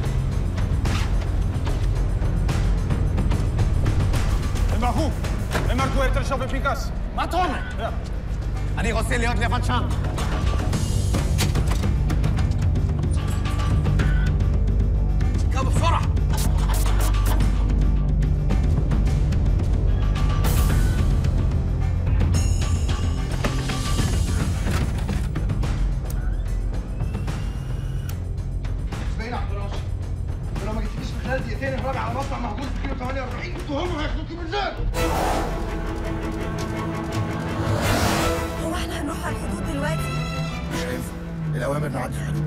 المرحوم المركو يرتشف في بيكاس ما تهمه אני רוצה להיות לבד שם. كم بسرعة. اسبقيني على الجراج، ولو ما جيتلكيش في خلال دقيقتين الرابع على مصنع مهجور في كيلو ثمانية وأربعين وهم هياخدوكي بالليل. هو احنا هنروح على الحدود دلوقتي؟ مش هينفع، الأوامر نعدي الحدود.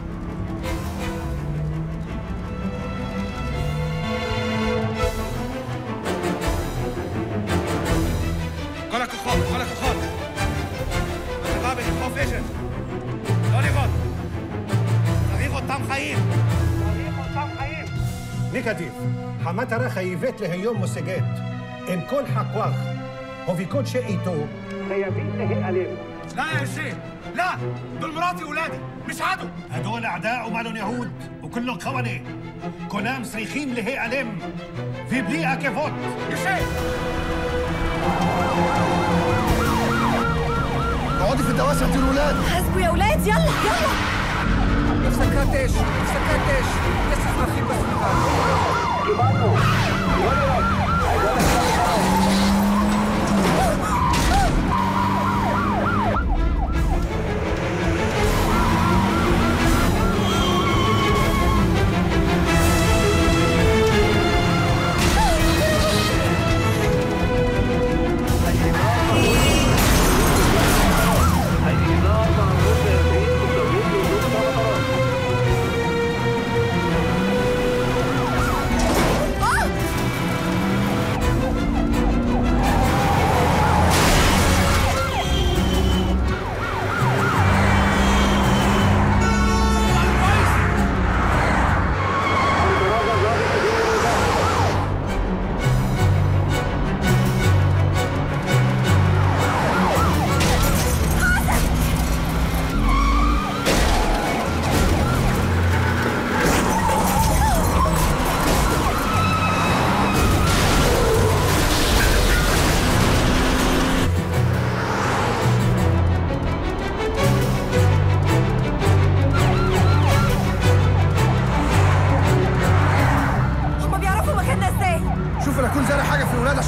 כל הכוחות, כל הכוחות. הצבא בתוך פשן. לא לבעוט. צריך אותם חיים. צריך אותם חיים. ניקטיב, המטרה חייבת להיות מושגת. עם כל הכוח ובכל שאיתו, חייבים להיעלם. لا يا شيخ، لا، دول مراتي وولادي، مش عدو. هدول أعداء ومالهم يهود وكلهم خوانة. كلهم صريخين להיעלם ובלי עכבות. يا شيخ. اقعدي في الدواسة انت الولاد. حاسبوا يا ولاد، يلا يلا. הפסקת אש, הפסקת אש. יש אזרחים בסביבה. קיבלנו.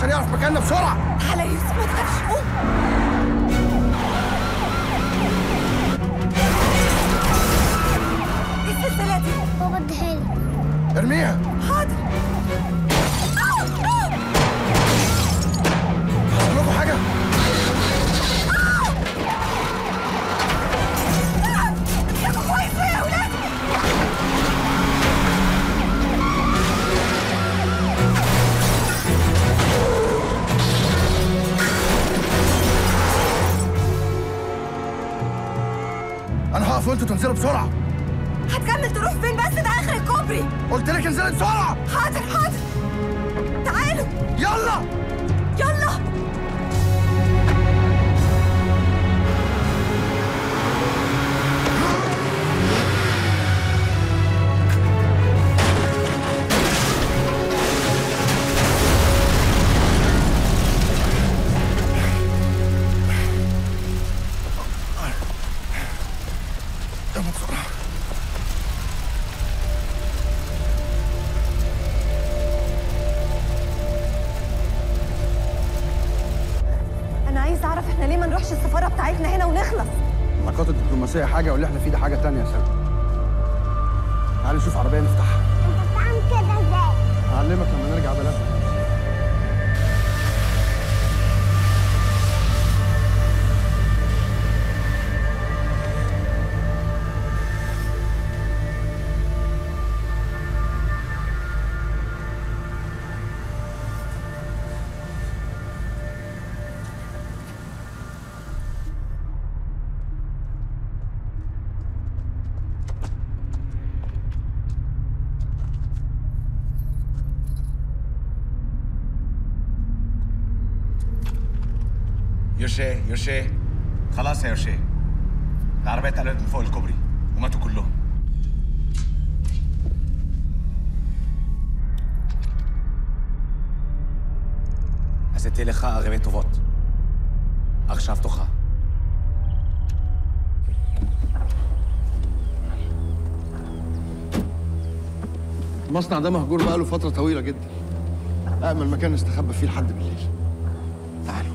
عشان يعرف مكاننا بسرعه. تعالى يا يوسف ما تخافش، قوم. ايه السلسله دي؟ بابا اديها لي. ارميها. حاضر. حصل لكم حاجه؟ امسكوا كويس يا اولاد. انا هقف وانتوا تنزلوا بسرعه. هتكمل تروح فين بس؟ ده اخر الكوبري. قلت لك انزلي بسرعه. حاضر حاضر. تعالوا. يلا يلا. يلا بسرعه. انا عايز اعرف احنا ليه ما نروحش السفاره بتاعتنا هنا ونخلص. العلاقات الدبلوماسيه حاجه واللي احنا فيه ده حاجه تانية يا سلمى. تعالي نشوف عربيه نفتحها. انت بتعمل كده ازاي؟ هعلمك لما نرجع بلدنا. يوشي يوشي خلاص يا يوشي، العربية اتقلبت من فوق الكوبري وماتوا كلهم. עשיתי לך ערבי טובות. עכשיו תורך. المصنع ده مهجور بقاله فتره طويله جدا. امن مكان نستخبى فيه لحد بالليل. تعالوا.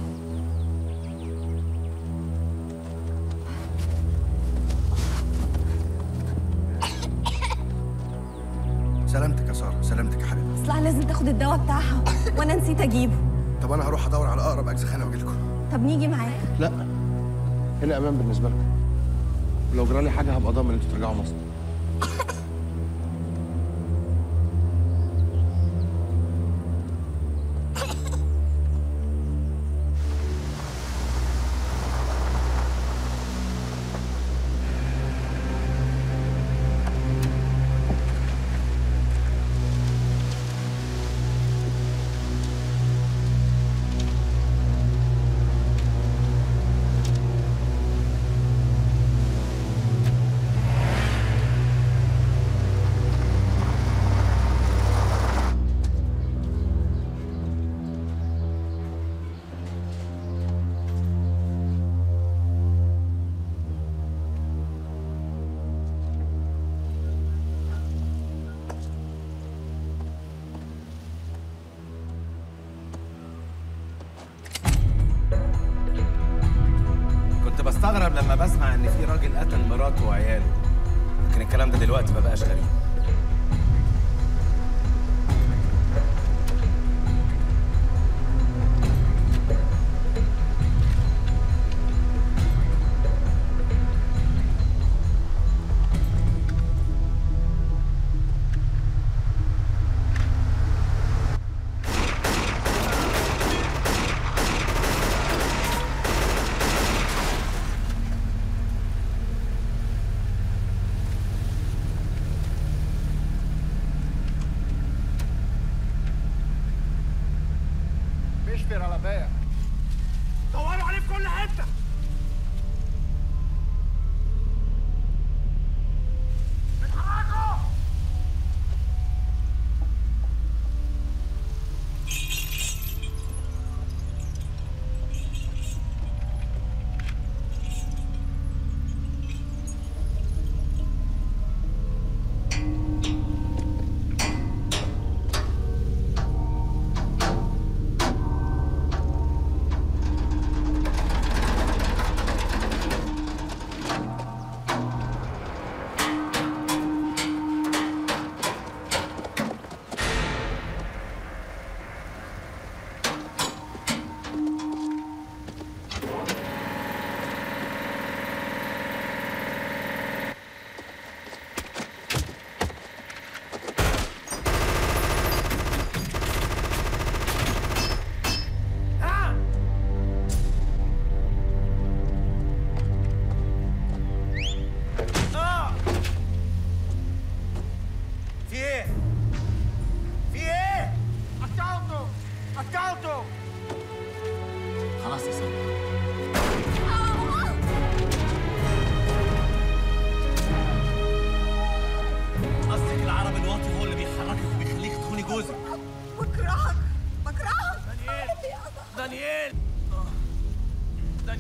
سلامتك يا ساره، سلامتك يا حبيبي. اصلها لازم تاخد الدواء بتاعها وانا نسيت اجيبه. طب انا هروح ادور على اقرب اجزخانه واجي لكم. طب نيجي معاك؟ لا، هنا امان بالنسبه لكم. ولو جرالي حاجه هبقى ضامن انتوا ترجعوا مصر. بستغرب لما بسمع ان في راجل قتل مراته وعياله، لكن الكلام ده دلوقتي ما بقاش غريب. اشفر على بايع. دوروا عليه في كل حته. اتحركوا.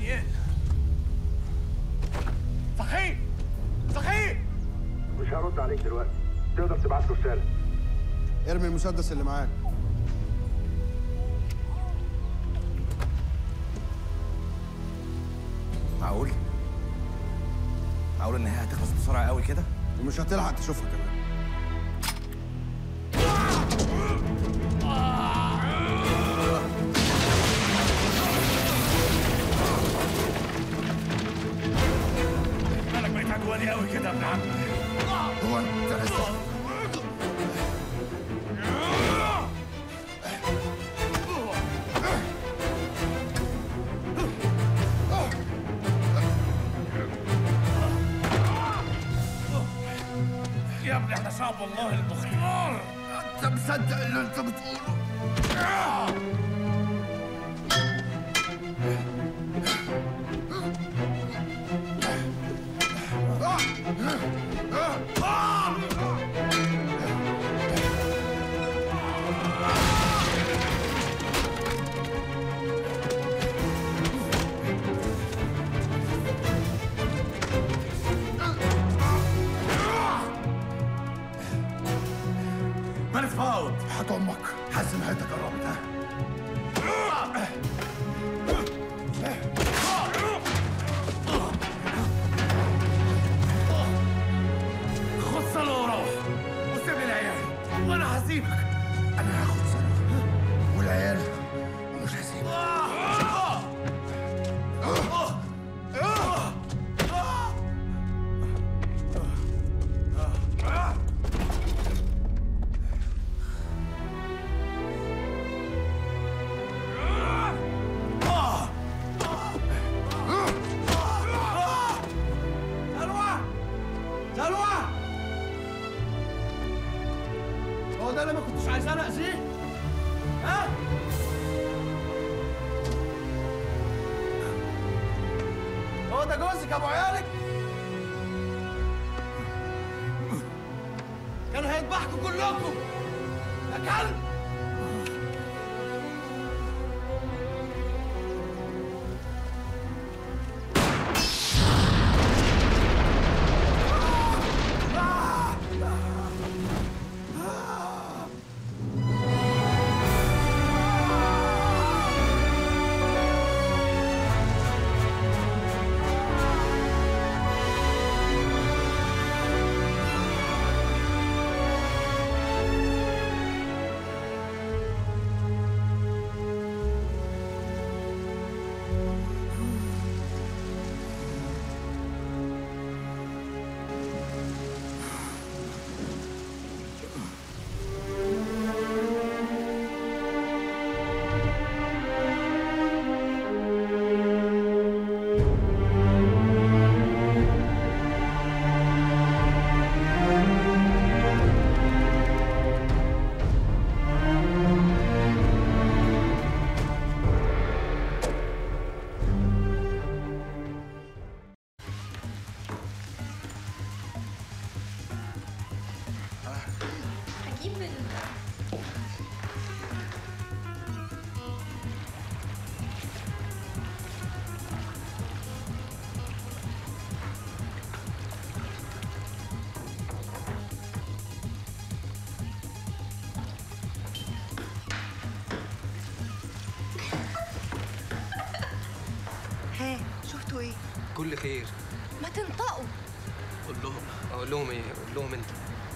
منين؟ صحيح صحيح مش هرد عليك دلوقتي، تقدر تبعت له رساله. ارمي المسدس اللي معاك. معقول؟ معقول ان هي هتخلص بسرعه قوي كده؟ ومش هتلحق تشوفها كمان. مالك بقيت عدواني قوي كده يا ابن عم؟ هو انت لسه يا ابني احنا شعب الله المختار. انت مصدق اللي انت بتقوله؟ مالك فاوت؟ هات امك، حسن حياتك قربت ها. خد صلاة وروح وسيب لي العيال وانا هسيبك. انا هاخد سنة والعيال مش هسيبك. هو ده اللي ما كنتش عايز انا اذيه؟ ها؟ هو ده جوزك يا ابو عيالك؟ كان هيذبحكم كلكم يا كلب. ها شفتوا ايه؟ كل خير. ما تنطقوا. قول لهم. اقول لهم ايه؟ قول لهم انت.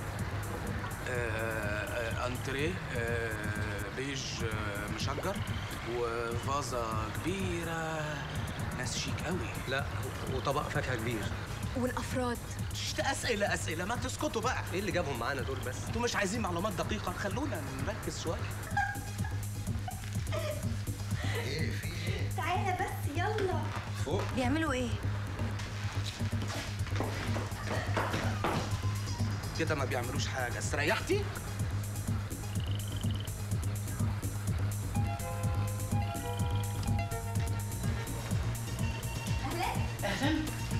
آه آه انتريه آه بيج آه مشجر وفازة كبيرة، ناس شيك قوي. لا وطبق فاكهة كبير. والافراد؟ شت اسئلة اسئلة، ما تسكتوا بقى. ايه اللي جابهم معانا دول بس؟ انتوا مش عايزين معلومات دقيقة، خلونا نركز شوية. ايه في ايه؟ تعالى بس يلا. فوق. بيعملوا ايه؟ كده ما بيعملوش حاجة، استريحتي؟ اهلا.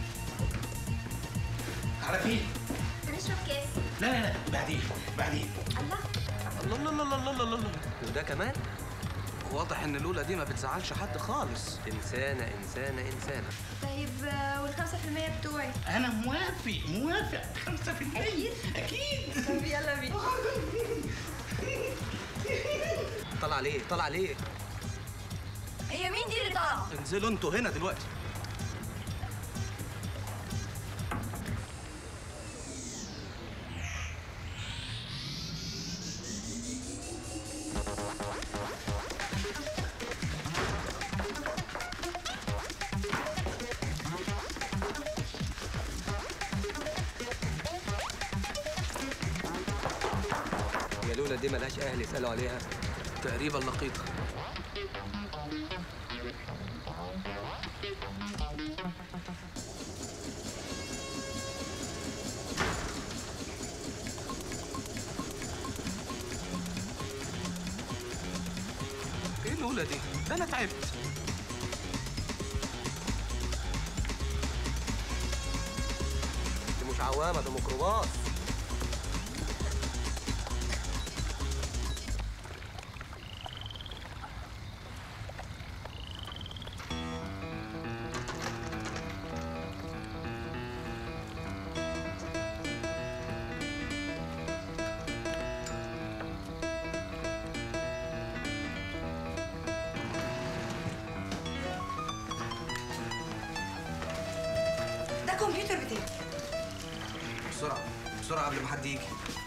على فين؟ هنشرب كاس. لا لا لا بعدين بعدين. الله. الله الله الله الله الله الله. وده كمان؟ واضح ان لولا دي ما بتزعلش حد خالص. انسانه انسانه انسانه. طيب والخمسة في المية بتوعي؟ انا موافق موافق. خمسة في المية اكيد اكيد. طب يلا بينا. طلع ليه طلع ليه؟ هي مين دي اللي طالعه؟ انزلوا انتوا هنا دلوقتي. يا لولا دي ملهاش اهل يسالوا عليها. تقريبا لقيطه. ايه لولا دي؟ ده انا تعبت. دي مش عوامه، ده ميكروباص. ده الكمبيوتر بتاعي. بسرعه بسرعه قبل ما حد يجي.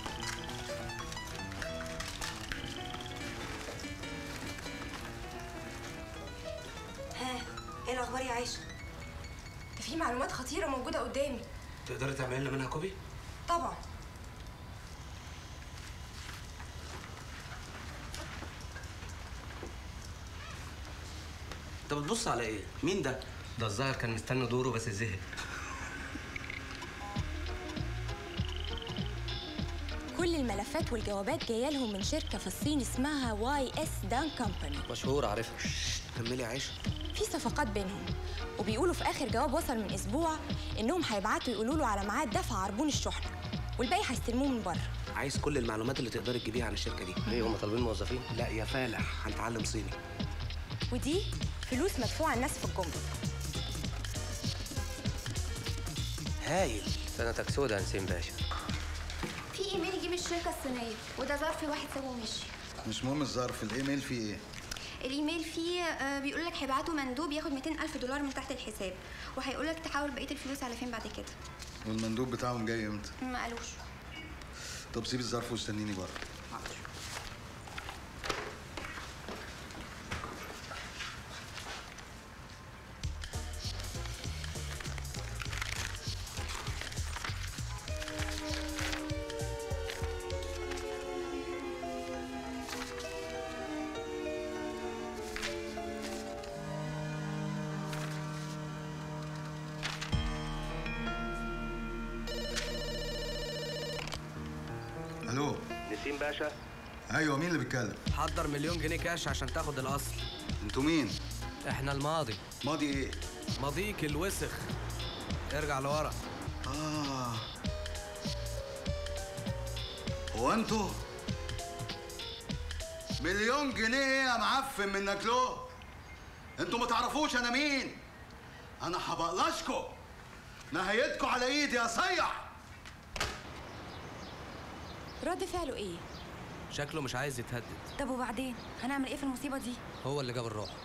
ها ايه الاخبار يا عايشه؟ ده في معلومات خطيره موجوده قدامي. تقدري تعملي لنا منها كوبي؟ طبعا. انت بتبص على ايه؟ مين ده؟ ده الظاهر كان مستني دوره بس زهق. كل الملفات والجوابات جايه لهم من شركه في الصين اسمها واي اس دان كومباني. مشهور عارفها. كملي يا عيشه. في صفقات بينهم وبيقولوا في اخر جواب وصل من اسبوع انهم هيبعتوا يقولوا له على ميعاد دفع عربون الشحنه والباقي هيستلموه من بره. عايز كل المعلومات اللي تقدري تجيبيها عن الشركه دي. ليه هم طالبين موظفين؟ لا يا فالح هنتعلم صيني. ودي فلوس مدفوعه الناس في الجمرك. هايل. سنتك سودا نسيم باشا. في ايميل يجي من الشركه الصينيه وده ظرف واحد سابه ومشي. مش مهم الظرف، الايميل فيه ايه؟ الايميل فيه آه بيقول لك هيبعتوا مندوب ياخد مئتين ألف دولار من تحت الحساب وهيقول لك تحول بقيه الفلوس على فين بعد كده. والمندوب بتاعهم جاي امتى؟ ما قالوش. طب سيب الظرف واستنيني بره. الو نسيم باشا. ايوه مين اللي بيتكلم؟ حضر مليون جنيه كاش عشان تاخد الاصل. انتوا مين؟ احنا الماضي. ماضي ايه؟ ماضيك الوسخ. ارجع لورا. اه هو انتوا مليون جنيه يا معفن منك له؟ انتوا ما تعرفوش انا مين؟ انا هبقلشكوا نهايتكوا على ايدي يا صيع. رد فعله ايه؟ شكله مش عايز يتهدد. طب وبعدين هنعمل ايه في المصيبه دي؟ هو اللي جاب الروح.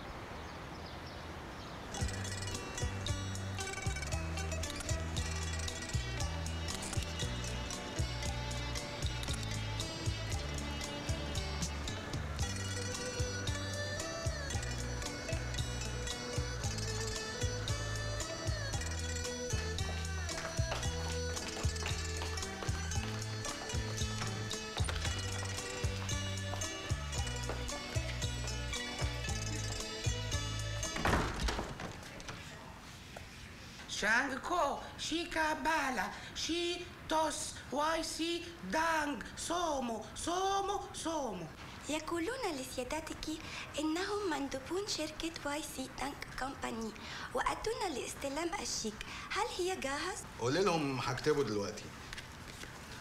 شانغكو شيكابالا شي توس واي سي دانغ سومو سومو سومو. يقولون لسيادتك انهم مندوبون شركه واي سي دانك كومباني واتونا لاستلام الشيك. هل هي جاهز؟ قول لهم هكتبه دلوقتي.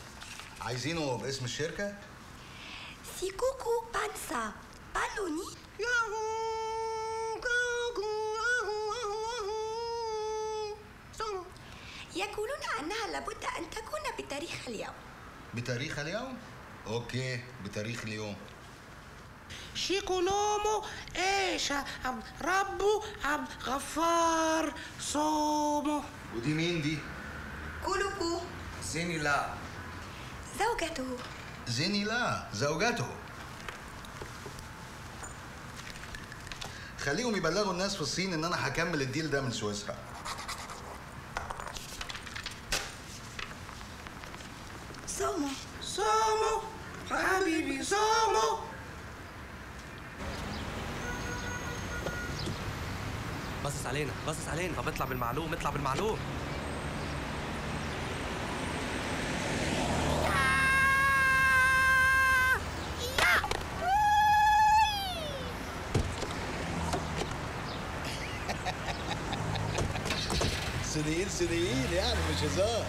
عايزينه باسم الشركه؟ سيكوكو بانسا بالوني يقولون أنها لابد أن تكون بتاريخ اليوم. بتاريخ اليوم؟ أوكي، بتاريخ اليوم. شيكولومو ايش عبد ربو عبد غفار صومو. ودي مين دي؟ كولوكو. زيني لا. زوجته. زيني لا، زوجته. خليهم يبلغوا الناس في الصين ان انا هكمل الديل ده من سويسرا. سومو. سومو حبيبي سومو. باصص علينا باصص علينا. طب اطلع بالمعلوم اطلع بالمعلوم. صينيين صينيين يعني مش هزار.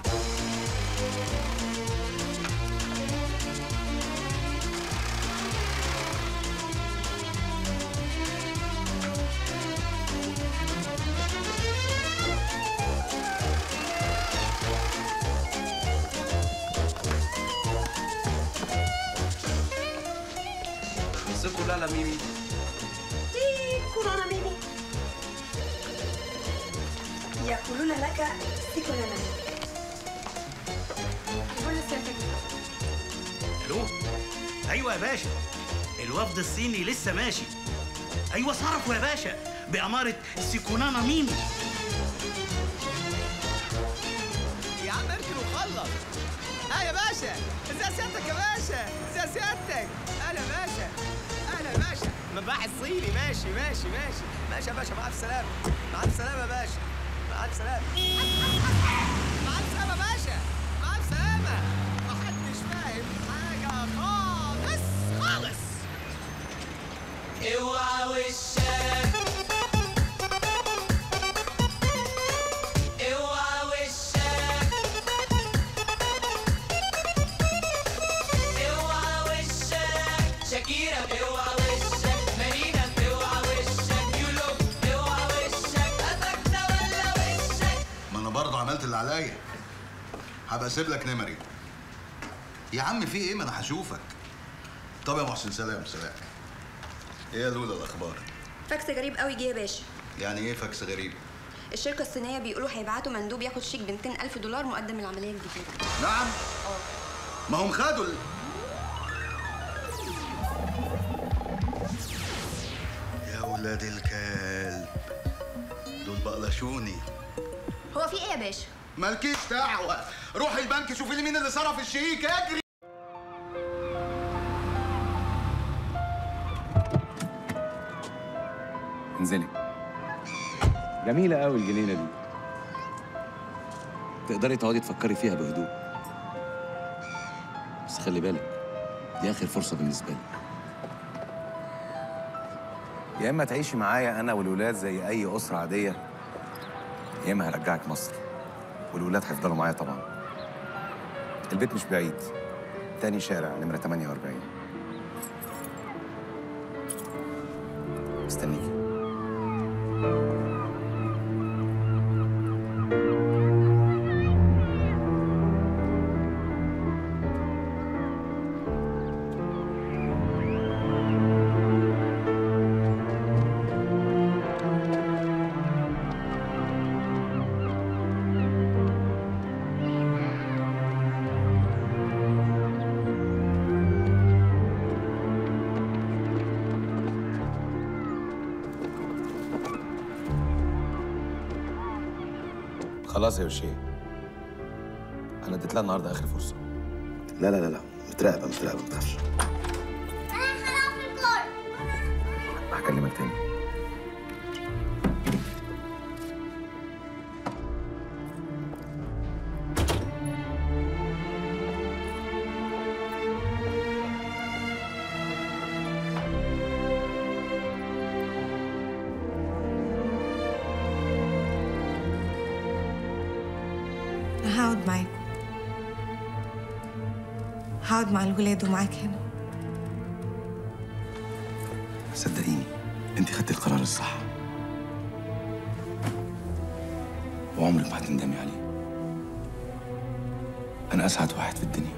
سيكولالا ميمي. سيكولالا ميمي. يقولون لك سيكولالا ميمي. الو. ايوه يا باشا، الوفد الصيني لسه ماشي. ايوه صرفوا يا باشا بأمارة سيكونانا ميمي. يا عم اركن وخلص. اه يا باشا، ازاي سيادتك يا باشا؟ ازاي سيادتك؟ اهلا يا باشا. اهلا يا باشا. مباحث صيني. ماشي ماشي ماشي ماشي يا باشا. مع الف سلامة. مع الف سلامة يا باشا. مع الف سلامة. مع الف سلامة يا باشا. مع الف سلامة. محدش فاهم حاجة خالص خالص. اوعى وشك. اوعى وشك. اوعى وشك. شاكيرا اوعى وشك. مارينا اوعى وشك. يولو اوعى وشك. قفك ده ولا وشك؟ ما انا برضه عملت اللي عليا. هبقى اسيب لك نمري. يا عم في ايه؟ ما انا هشوفك. طب يا محسن سلام سلام. ايه يا لولا الاخبار؟ فاكس غريب قوي جه يا باشا. يعني ايه فاكس غريب؟ الشركة الصينية بيقولوا هيبعتوا مندوب ياخد شيك ب مئتين ألف دولار مقدم العملية الجديدة. نعم؟ ما هم خدوا ال... يا ولاد الكلب دول بقلشوني. هو في ايه يا باشا؟ مالكيش دعوة. روحي البنك شوفي لي مين اللي صرف الشيك. اجري. انزلي. جميلة قوي الجنينة دي. تقدري تقعدي تفكري فيها بهدوء. بس خلي بالك دي آخر فرصة بالنسبة لك. يا إما تعيشي معايا أنا والولاد زي أي أسرة عادية، يا إما هرجعك مصر والولاد هيفضلوا معايا طبعا. البيت مش بعيد، تاني شارع نمرة ثمانية وأربعين. مستنيكي. خلاص يا وشيه، انا اديت لها النهارده اخر فرصه. لا لا لا لا متراقبه متراقبه ما تخافش. انا هلعب في الكورة. هكلمك تاني. هقعد معاكم، هقعد مع الولاد ومعاك هنا. صدقيني انت خدتي القرار الصح وعمرك ما هتندمي عليه. انا اسعد واحد في الدنيا.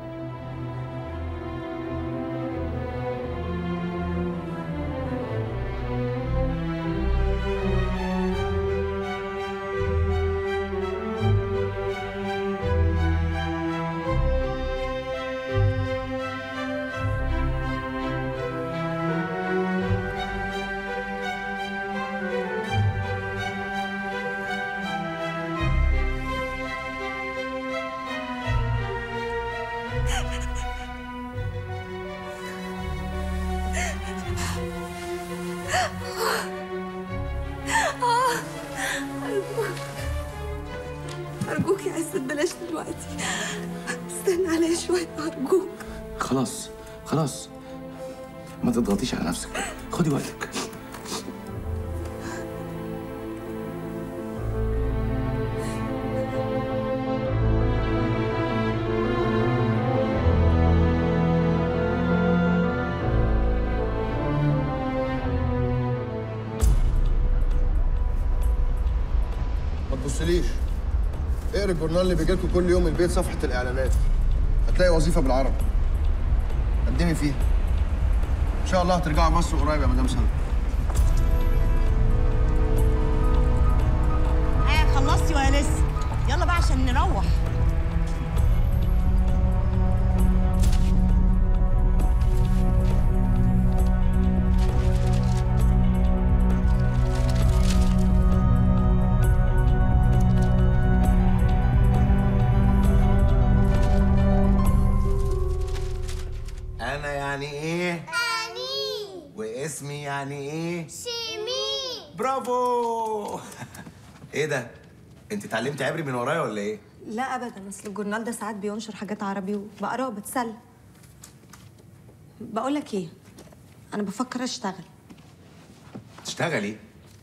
أرجوك يا عزت بلاش دلوقتي، استنى عليا شوية أرجوك. خلاص خلاص ما تضغطيش على نفسك، خدي وقتك. ما تبصليش، اقرا الجورنال اللي بيجيلكوا كل يوم البيت صفحة الإعلانات، هتلاقي وظيفة بالعربي. قدمي فيها. إن شاء الله هترجعي مصر قريب يا مدام سلمى. ها خلصتي ولا لسه؟ يلا بقى عشان نروح. أنا يعني إيه؟ أني. واسمي يعني إيه؟ شيمي. برافو. إيه ده؟ أنت اتعلمتي عبري من ورايا ولا إيه؟ لا أبدا، أصل الجورنال ده ساعات بينشر حاجات عربي وبقراها وبتسلى. بقول لك إيه؟ أنا بفكر أشتغل. تشتغلي؟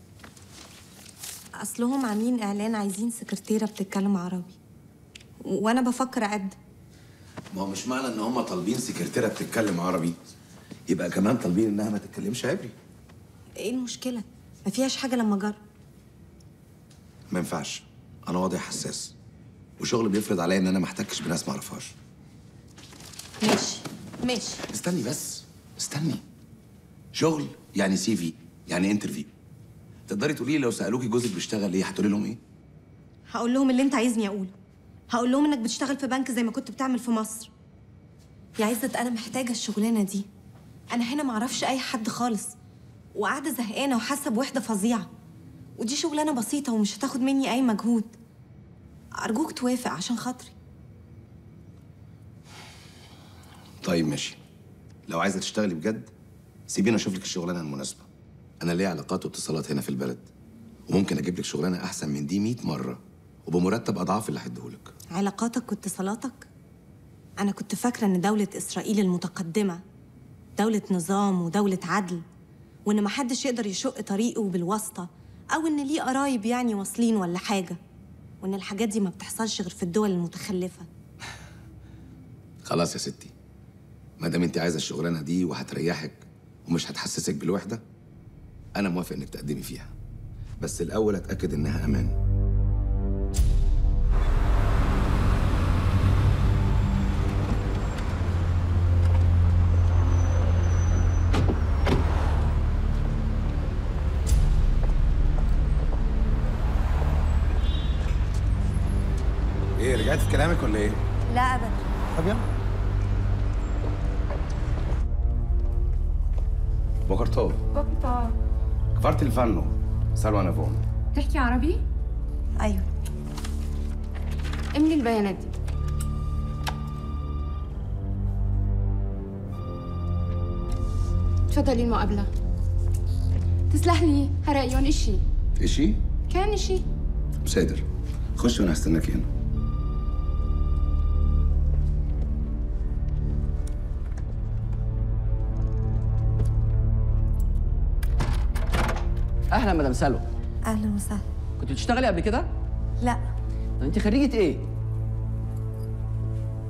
أصلهم عاملين إعلان عايزين سكرتيرة بتتكلم عربي، وأنا بفكر أقدم. ما هو مش معنى ان هم طالبين سكرتيره بتتكلم عربي يبقى كمان طالبين انها ما تتكلمش عبري. إيه المشكلة؟ ما فيهاش حاجة لما أجرب. ما ينفعش، انا واضح حساس وشغل بيفرض عليا ان انا ما احتكش بناس ما اعرفهاش. ماشي ماشي. استني بس استني. شغل يعني سي في يعني انترفيو. تقدري تقولي لي لو سالوكي جوزك بيشتغل ايه هتقولي لهم ايه؟ هقول لهم اللي أنت عايزني أقوله. هقول لهم إنك بتشتغل في بنك زي ما كنت بتعمل في مصر. يا عزت أنا محتاجة الشغلانة دي. أنا هنا معرفش أي حد خالص، وقاعدة زهقانة وحاسة بوحدة فظيعة، ودي شغلانة بسيطة ومش هتاخد مني أي مجهود. أرجوك توافق عشان خاطري. طيب ماشي، لو عايزه تشتغلي بجد سيبيني اشوف لك الشغلانه المناسبه. انا ليا علاقات واتصالات هنا في البلد وممكن اجيب لك شغلانه احسن من دي مية مره وبمرتب اضعاف اللي هديهولك. علاقاتك واتصالاتك؟ أنا كنت فاكرة إن دولة إسرائيل المتقدمة دولة نظام ودولة عدل، وإن محدش يقدر يشق طريقه بالواسطة، أو إن ليه قرايب يعني واصلين ولا حاجة، وإن الحاجات دي ما بتحصلش غير في الدول المتخلفة. خلاص يا ستي، ما دام انت عايزه الشغلانه دي وهتريحك ومش هتحسسك بالوحده انا موافق انك تقدمي فيها، بس الاول اتاكد انها امان. ايه رجعت في كلامك ولا ايه؟ لا أبدا. طب يلا. بوكر توب. بوكر توب. كفرت الفانو سلوى نافون. تحكي عربي؟ أيوه. املي البيانات دي. تفضلي المقابلة. تسلح لي هرأيون إشي. إشي؟ كان إشي. بسادر خش وأنا هستناكي هنا. اهلا مدام سلوى. أهلا وسهلا. كنت بتشتغلي قبل كده؟ لا. طب انت خريجة ايه؟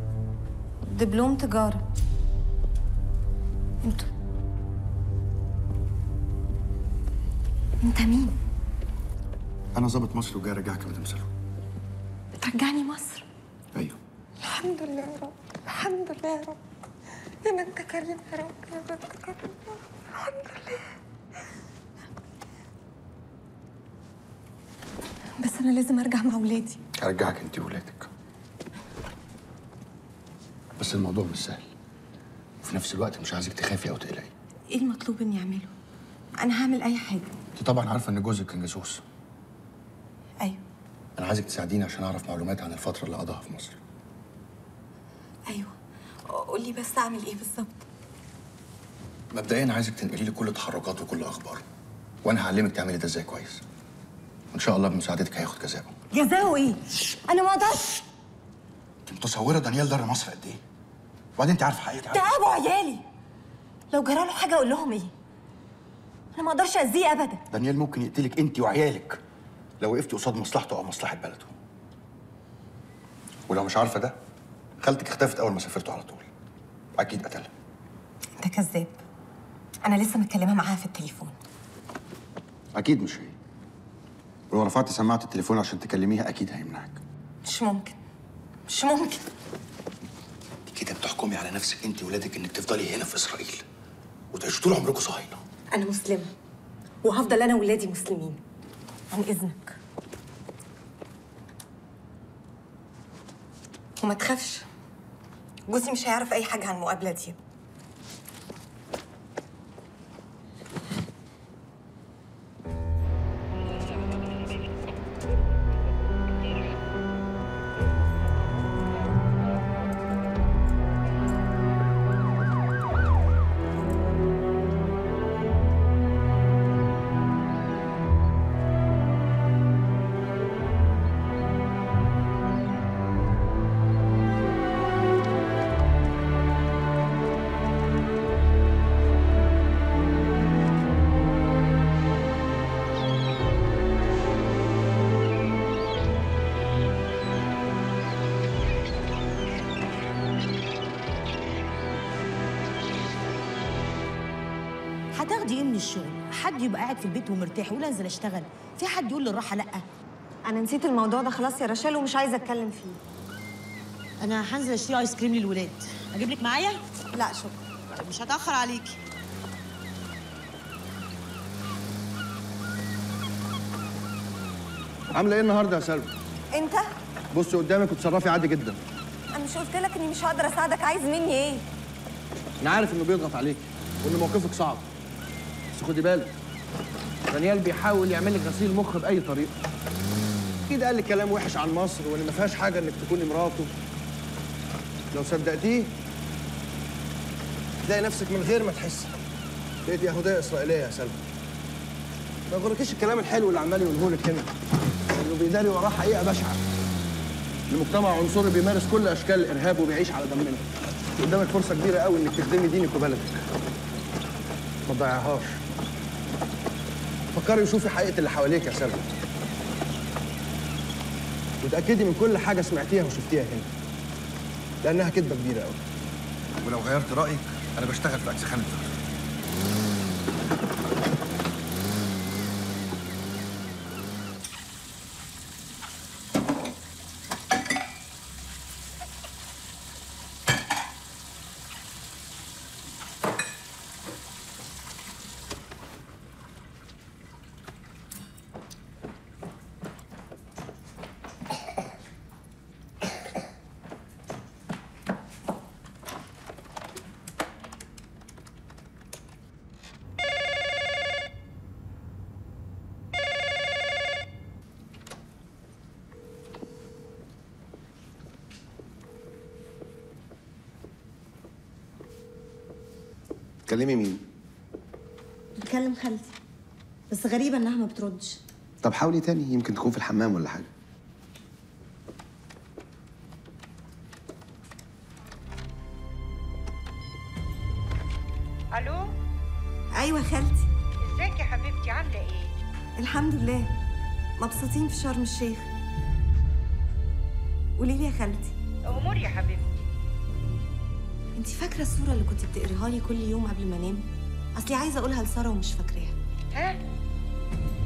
دبلوم تجارة. انتوا؟ انت مين؟ انا ظابط مصر وجاي ارجعك مدام سلوى. ترجعني مصر؟ ايوه. الحمد لله يا رب، الحمد لله يا رب. يا ما انت كريم يا رب، يا ما انت كريم. الحمد لله. بس انا لازم ارجع مع ولادي. هرجعك انت وولادك، بس الموضوع مش سهل، وفي نفس الوقت مش عايزك تخافي او تقلقي. ايه المطلوب اني اعمله؟ انا هعمل اي حاجه. انت طبعا عارفه ان جوزك كان جاسوس. ايوه. انا عايزك تساعديني عشان اعرف معلومات عن الفتره اللي قضاها في مصر. ايوه، قولي بس اعمل ايه بالظبط؟ مبدئيا عايزك تنقلي لي كل تحركاته وكل اخباره، وانا هعلمك تعملي ده ازاي كويس، وان شاء الله بمساعدتك هياخد جزاءه. جزاؤه ايه؟ انا ما اقدرش. انت متصوره دانيال ضر مصر قد ايه؟ وبعدين انت عارفه حقيقتي. ده ابو عيالي، لو جرى له حاجه اقول لهم ايه؟ انا ما اقدرش اذيه ابدا. دانيال ممكن يقتلك انت وعيالك لو وقفتي قصاد مصلحته او مصلحه بلده. ولو مش عارفه ده، خالتك اختفت اول ما سافرتوا على طول، واكيد قتلها. انت كذاب، انا لسه متكلمه معاها في التليفون. اكيد مش هي، ولو رفعت سماعه التليفون عشان تكلميها اكيد هيمنعك. مش ممكن، مش ممكن. كده بتحكمي على نفسك انت وولادك انك تفضلي هنا في اسرائيل وتعيشوا طول عمركم صهاينه. انا مسلمه وهفضل انا وولادي مسلمين. عن اذنك. وما تخافش، جوزي مش هيعرف اي حاجه عن المقابله دي. هتاخدي ايه من الشغل؟ حد يبقى قاعد في البيت ومرتاح يقول انزل اشتغل، في حد يقول للراحه لا. انا نسيت الموضوع ده خلاص يا رشال ومش عايزه اتكلم فيه. انا هنزل اشتري ايس كريم للولاد، اجيب لك معايا؟ لا شكرا. مش هتاخر عليكي. عامله ايه النهارده يا سلوى؟ انت؟ بصي قدامك وتصرفي عادي جدا. انا مش قلت لك اني مش هقدر اساعدك؟ عايز مني ايه؟ انا عارف انه بيضغط عليك وان موقفك صعب، بس خدي بالك دانيال بيحاول يعمل لك غسيل مخ باي طريقه. اكيد قال لك كلام وحش عن مصر وان ما فيهاش حاجه انك تكوني مراته. لو صدقتيه تلاقي نفسك من غير ما تحسي بقيت يهوديه اسرائيليه يا سلمى. ما يغركيش الكلام الحلو اللي عمال يقوله لك هنا، انه بيداري وراه حقيقه بشعه. المجتمع عنصري بيمارس كل اشكال الارهاب وبيعيش على دمنا. قدامك فرصه كبيره قوي انك تخدمي دينك وبلدك، ما تضيعهاش. فكري وشوفي حقيقه اللي حواليك يا سلمى، وتاكدي من كل حاجه سمعتيها وشفتيها هنا، لانها كذبه كبيره قوي. ولو غيرت رايك انا بشتغل في اجزخانه فكر. تكلمي مين؟ بتكلم خالتي، بس غريبه انها ما بتردش. طب حاولي تاني، يمكن تكون في الحمام ولا حاجه. الو. ايوه خالتي. ازيك يا حبيبتي، عامله ايه؟ الحمد لله، مبسوطين في شرم الشيخ. قولي لي يا خالتي. امور يا حبيبتي. انت فاكره الصوره اللي كنت بتقريها لي كل يوم قبل ما انام؟ اصلي عايزه اقولها لساره ومش فاكراها. ها؟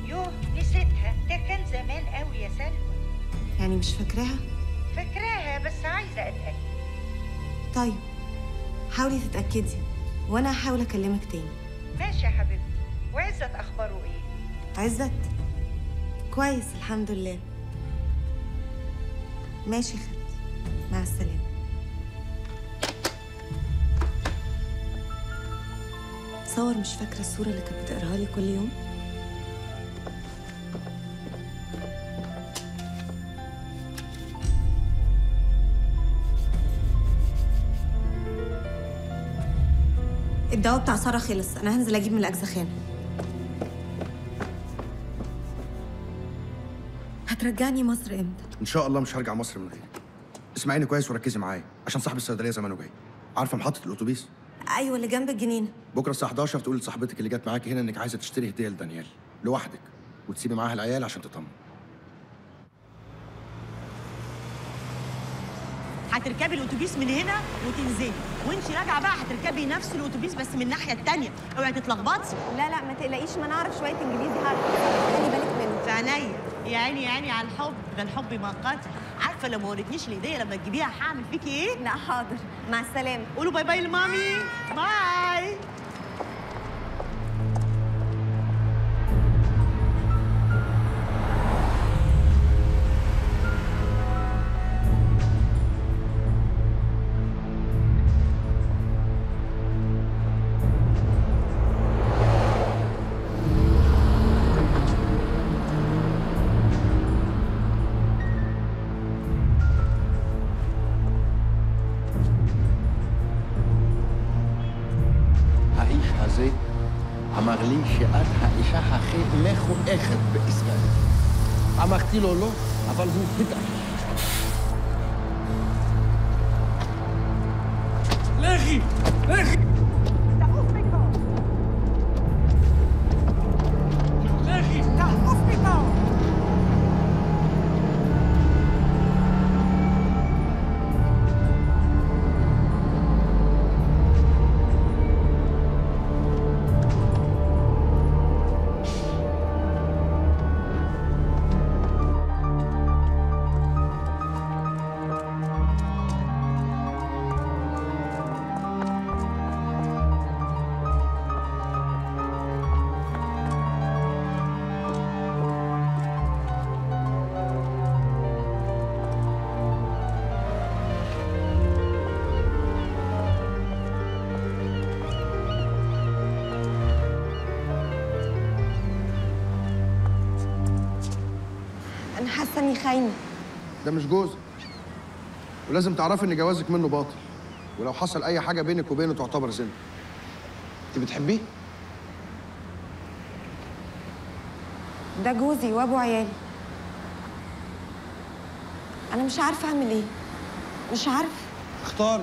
يوه نسيتها، ده كان زمان قوي يا سلوى. يعني مش فاكراها؟ فاكراها بس عايزه اتاكد. طيب حاولي تتاكدي وانا هحاول اكلمك تاني. ماشي يا حبيبتي. وعزت اخباره ايه؟ عزت كويس الحمد لله. ماشي خالتي، مع السلامه. تصور مش فاكره الصوره اللي كانت بتقراها لي كل يوم؟ الدواء بتاع ساره خلص، انا هنزل اجيب من الاجزخانه. هترجعني مصر امتى؟ ان شاء الله مش هرجع مصر من غيرك. اسمعيني كويس وركزي معايا عشان صاحب الصيدليه زمانه جاي. عارفه محطه الاتوبيس؟ ايوه اللي جنب الجنينه. بكره الساعه حداشر تقولي لصاحبتك اللي جت معاكي هنا انك عايزه تشتري هديه لدانيال لوحدك، وتسيبي معاها العيال عشان تطمن. هتركبي الاتوبيس من هنا وتنزلي، وانت راجعه بقى هتركبي نفس الاتوبيس بس من الناحيه الثانيه، اوعي تتلخبطي. لا لا ما تقلقيش، ما انا اعرف شويه انجليزي هعرف. خلي بالك منه. في عينيا، يا عيني يا عيني على الحب، ده الحب مؤقت. عارفه لو ما وريتنيش الهديه لما تجيبيها هعمل فيكي ايه؟ لا حاضر، مع السلامه. قولوا باي باي لمامي. باي. אמר לי שאת האישה הכי מחויכת בישראל. אמרתי לו לא, אבל הוא התעקש. לכי! לכי! תעוף מפה! לכי! תעוף מפה! انا حاسه اني خاينه. ده مش جوزك، ولازم تعرفي ان جوازك منه باطل، ولو حصل اي حاجه بينك وبينه تعتبر زنا. انت بتحبيه؟ ده جوزي وابو عيالي. انا مش عارفه اعمل ايه، مش عارفه. اختاري.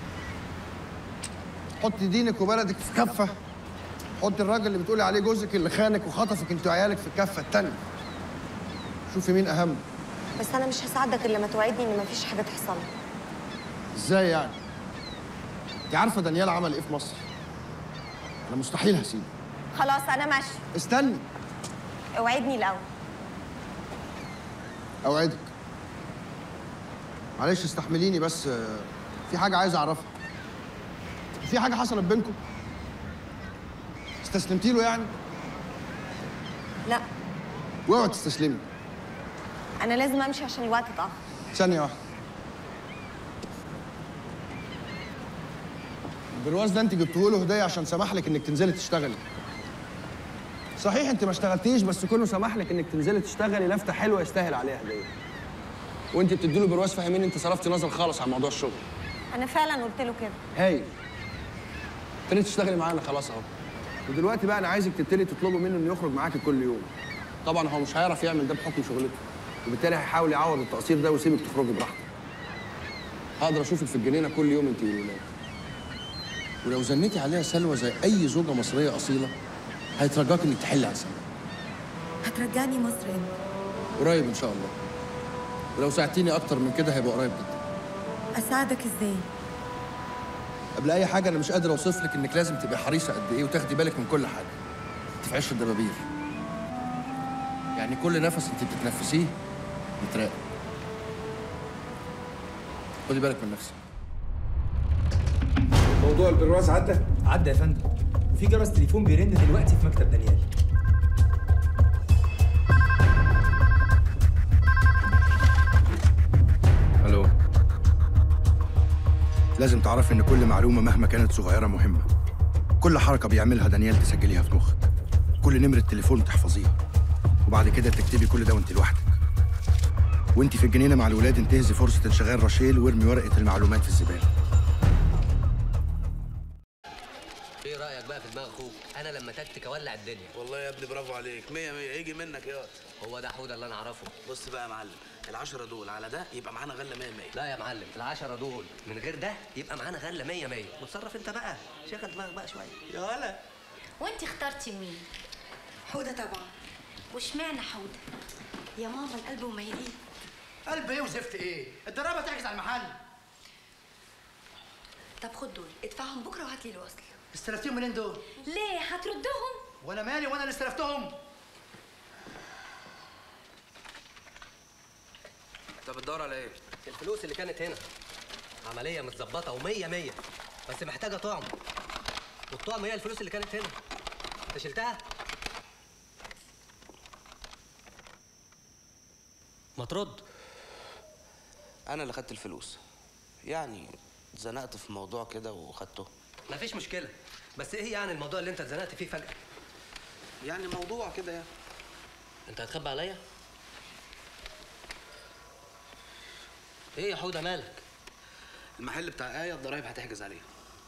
حطي دينك وبلدك في كفه، حطي الراجل اللي بتقولي عليه جوزك اللي خانك وخطفك انت وعيالك في الكفه التانيه. شوفي مين اهم. بس انا مش هساعدك غير لما توعدني ان مفيش حاجه تحصل لي. ازاي يعني؟ انت عارفه دانيال عمل ايه في مصر؟ انا مستحيل هسيبه. خلاص انا ماشي. استني. اوعدني الاول. اوعدك. معلش استحمليني بس في حاجه عايز اعرفها. في حاجه حصلت بينكم؟ استسلمتي له يعني؟ لا. واوعي تستسلمي. انا لازم امشي عشان الوقت اتاخر. ثانيه واحده. البرواز ده انت جبتوه له هديه عشان سمح لك انك تنزلي تشتغلي. صحيح انت ما اشتغلتيش، بس كله سمح لك انك تنزلي تشتغلي لفته حلوه يستاهل عليها هديه. وانت بتدي له برواز فاهمين انت صرفتي نظر خالص عن موضوع الشغل. انا فعلا قلت له كده. هايل. ابتديتي تشتغلي معانا خلاص اهو. ودلوقتي بقى انا عايزك تبتدي تطلبي منه انه يخرج معاكي كل يوم. طبعا هو مش هيعرف يعمل ده بحكم شغلته، وبالتالي هيحاول يعوض التقصير ده ويسيبك تخرجي براحتك. هقدر اشوفك في الجنينه كل يوم انت والولاد. ولو زنيتي عليها سلوى زي اي زوجه مصريه اصيله هيترجاك انك تحلي على سلوى. هترجعني مصر امتى؟ قريب ان شاء الله. ولو ساعدتيني اكتر من كده هيبقى قريب جدا. اساعدك ازاي؟ قبل اي حاجه انا مش قادر اوصف لك انك لازم تبقي حريصه قد ايه وتاخدي بالك من كل حاجه. انت في عش الدبابير. يعني كل نفس انت بتتنفسيه بتراقب. خدي بالك من نفسك. موضوع البرواز عدى؟ عدى يا فندم. في جرس تليفون بيرن دلوقتي في مكتب دانيال. الو. لازم تعرفي ان كل معلومه مهما كانت صغيره مهمه. كل حركه بيعملها دانيال تسجليها في مخك. كل نمره تليفون تحفظيها. وبعد كده تكتبي كل ده وانت لوحدك. وانت في الجنينه مع الولاد انتهزي فرصه انشغال راشيل وارمي ورقه المعلومات في الزباله. ايه رايك بقى في دماغ اخوك؟ انا لما تكتك اولع الدنيا. والله يا ابني برافو عليك، مية مية، يجي منك ياض. هو ده حوده اللي انا اعرفه. بص بقى يا معلم، العشرة دول على ده يبقى معانا غله مية مية. لا يا معلم، العشرة دول من غير ده يبقى معانا غله مية مية. وتصرف انت بقى، شغل دماغك بقى شويه. يا ولا وانت اخترتي مين؟ حودة طبعا. واشمعنى حودة؟ يا ماما القلب وميلين. قلب ايه وزفت ايه؟ الدرابه تعجز على المحل. طب خد دول ادفعهم بكره وهات لي الوصل. استلفتيهم منين دول؟ ليه هتردهم؟ وانا مالي وانا اللي استلفتهم؟ انت بتدور على ايه؟ الفلوس اللي كانت هنا. عمليه متظبطه ومية مية، بس محتاجه طعم. والطعم هي الفلوس اللي كانت هنا. انت شلتها؟ ما ترد. انا اللي خدت الفلوس، يعني اتزنقت في موضوع كده وخدته. مفيش مشكله، بس ايه يعني الموضوع اللي انت اتزنقت فيه فجاه؟ يعني موضوع كده يعني. انت هتخبي عليا؟ ايه يا حوده مالك؟ المحل بتاع آية الضرايب هتحجز عليه.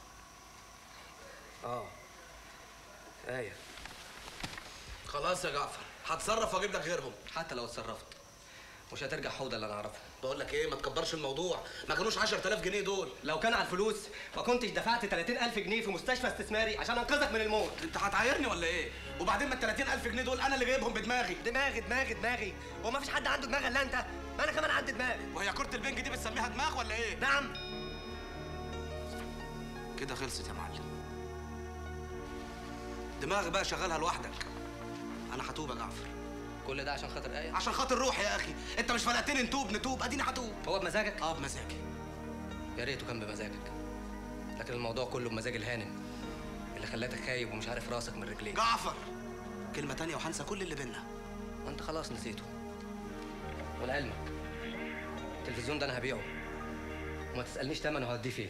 اه آية. خلاص يا جعفر، هتصرف واجيب لك غيرهم. حتى لو اتصرفت مش هترجع حوده اللي انا اعرفه. بقول لك ايه، ما تكبرش الموضوع، ما كانوش عشرة آلاف جنيه دول. لو كان على الفلوس ما كنتش دفعت تلاتين ألف جنيه في مستشفى استثماري عشان انقذك من الموت. انت هتعايرني ولا ايه؟ وبعدين ما ال تلاتين ألف جنيه دول انا اللي جايبهم بدماغي. دماغي دماغي دماغي، هو ما فيش حد عنده دماغ الا انت؟ ما انا كمان عندي دماغ. وهي كرة البنج دي بتسميها دماغ ولا ايه؟ نعم. كده خلصت يا معلم. دماغي بقى شغالها لوحدك. انا هتوب يا جعفر. كل ده عشان خاطر آية؟ عشان خاطر روحي يا اخي، انت مش فلقتني نتوب نتوب، اديني هتوب. هو بمزاجك؟ اه بمزاجي. يا ريته كان بمزاجك، لكن الموضوع كله بمزاج الهانم اللي خلاتك خايب ومش عارف راسك من رجليك. جعفر كلمة تانية وهنسى كل اللي بينا. وانت خلاص نسيته. ولعلمك التلفزيون ده انا هبيعه وما تسألنيش تمنه هوديه فين.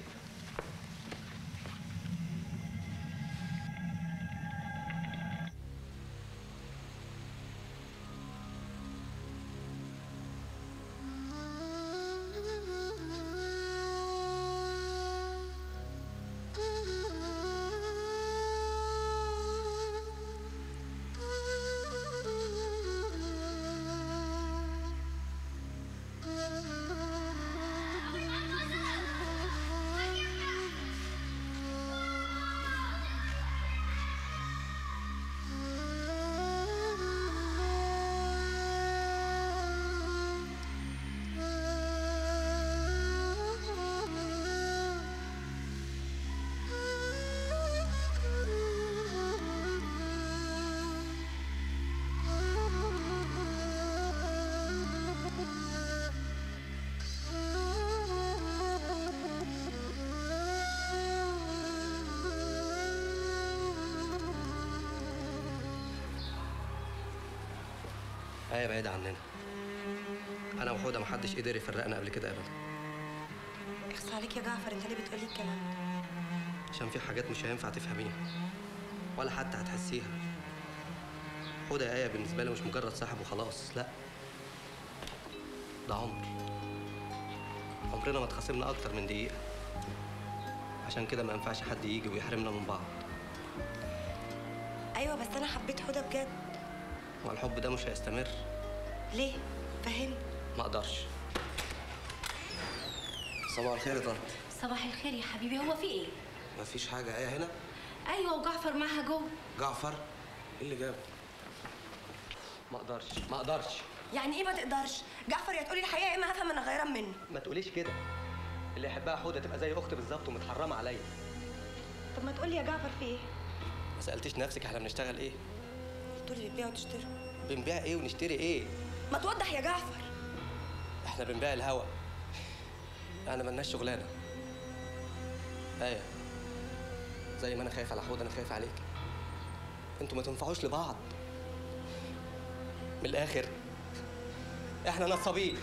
آية بعيدة عننا. أنا وحودة محدش قدر يفرقنا قبل كده أبدا. اخص عليك يا جعفر، انت ليه بتقولي الكلام ده؟ عشان في حاجات مش هينفع تفهميها ولا حتى هتحسيها. حودة يا آية بالنسبة لي مش مجرد صاحب وخلاص، لأ. ده عمر. عمرنا ما اتخاصمنا أكتر من دقيقة. عشان كده ما ينفعش حد يجي ويحرمنا من بعض. ايوه بس انا حبيت حودة بجد. والحب ده مش هيستمر. ليه؟ فهمني. ما اقدرش. صباح الخير يا طنط. صباح الخير يا حبيبي، هو في ايه؟ مفيش حاجة. آية هنا؟ ايوه وجعفر معاها جوه. جعفر؟ ايه اللي جابه؟ ما اقدرش ما اقدرش. يعني ايه ما تقدرش؟ جعفر يا تقولي الحقيقه يا اما هفهم انا غيران منه. ما تقوليش كده. اللي يحبها حودة تبقى زي اختي بالظبط ومتحرمه عليا. طب ما تقولي يا جعفر في ايه؟ ما سالتيش نفسك احنا بنشتغل ايه؟ تقولي بتبيع وتشتري. بنبيع ايه ونشتري ايه؟ ما توضح يا جعفر. احنا بنبيع الهوا. احنا ملناش شغلانه. ايه زي ما انا خايف على حود انا خايف عليك. انتوا ما تنفعوش لبعض. من الاخر احنا نصابين.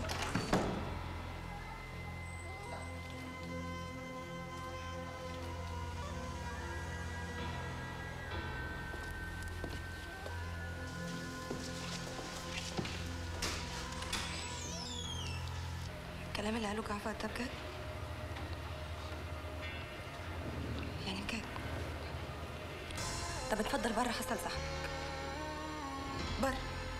الكلام اللي قاله جعفر ده بجد؟ يعني بجد؟ طب اتفضل بره حصل صاحبك. بره.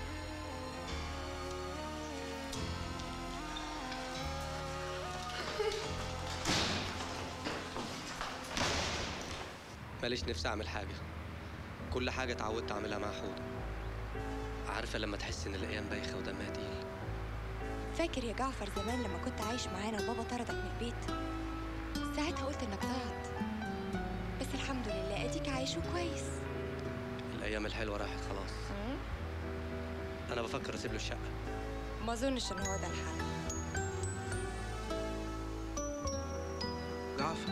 ماليش نفسي اعمل حاجه. كل حاجه اتعودت اعملها مع حوده. عارفه لما تحس ان الايام بايخه ودمها تقيل؟ فاكر يا جعفر زمان لما كنت عايش معانا وبابا طردك من البيت؟ ساعتها قلت انك ضاعت، بس الحمد لله اديك عايش وكويس. الايام الحلوه راحت خلاص. انا بفكر اسيب له الشقه. ما اظنش ان هو ده الحل. جعفر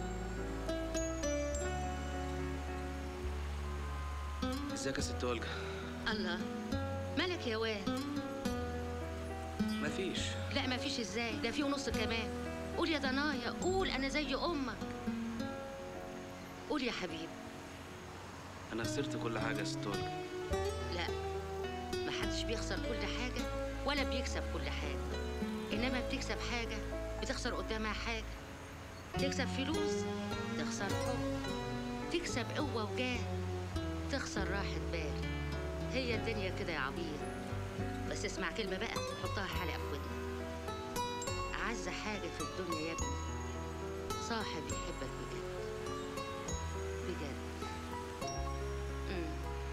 ازيك يا ست اولجا؟ الله، مالك يا واد؟ مفيش. لا مفيش ازاي؟ ده في ونص كمان. قول يا ضنايا، قول انا زي امك. قول يا حبيبي. انا خسرت كل حاجه يا ست اولجا. لا، محدش بيخسر كل حاجه ولا بيكسب كل حاجه، انما بتكسب حاجه بتخسر قدامها حاجه. تكسب فلوس تخسر حب، تكسب قوه وجاه تخسر راحه بال. هي الدنيا كده يا عبيط. بس اسمع كلمة بقى حطها حلقة في ودنك. أعز حاجة في الدنيا يا ابني صاحب يحبك بجد بجد. مم.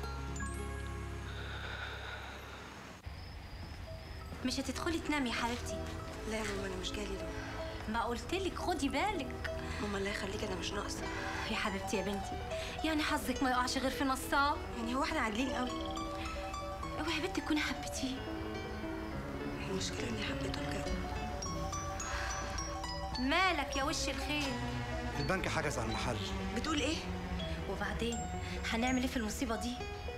مش هتدخلي تنامي يا حبيبتي؟ لا يا ماما انا مش جالي نوم. ما قلتلك خدي بالك. ماما الله يخليكي انا مش ناقصه. يا حبيبتي يا بنتي، يعني حظك ما يقعش غير في نصاب. يعني هو احنا عادلين قوي؟ اوعي يا بنتي تكوني حبيتيه. المشكله اني حبيته بجد. مالك يا وش الخير؟ البنك حجز على المحل. بتقول ايه؟ وبعدين هنعمل ايه في المصيبه دي؟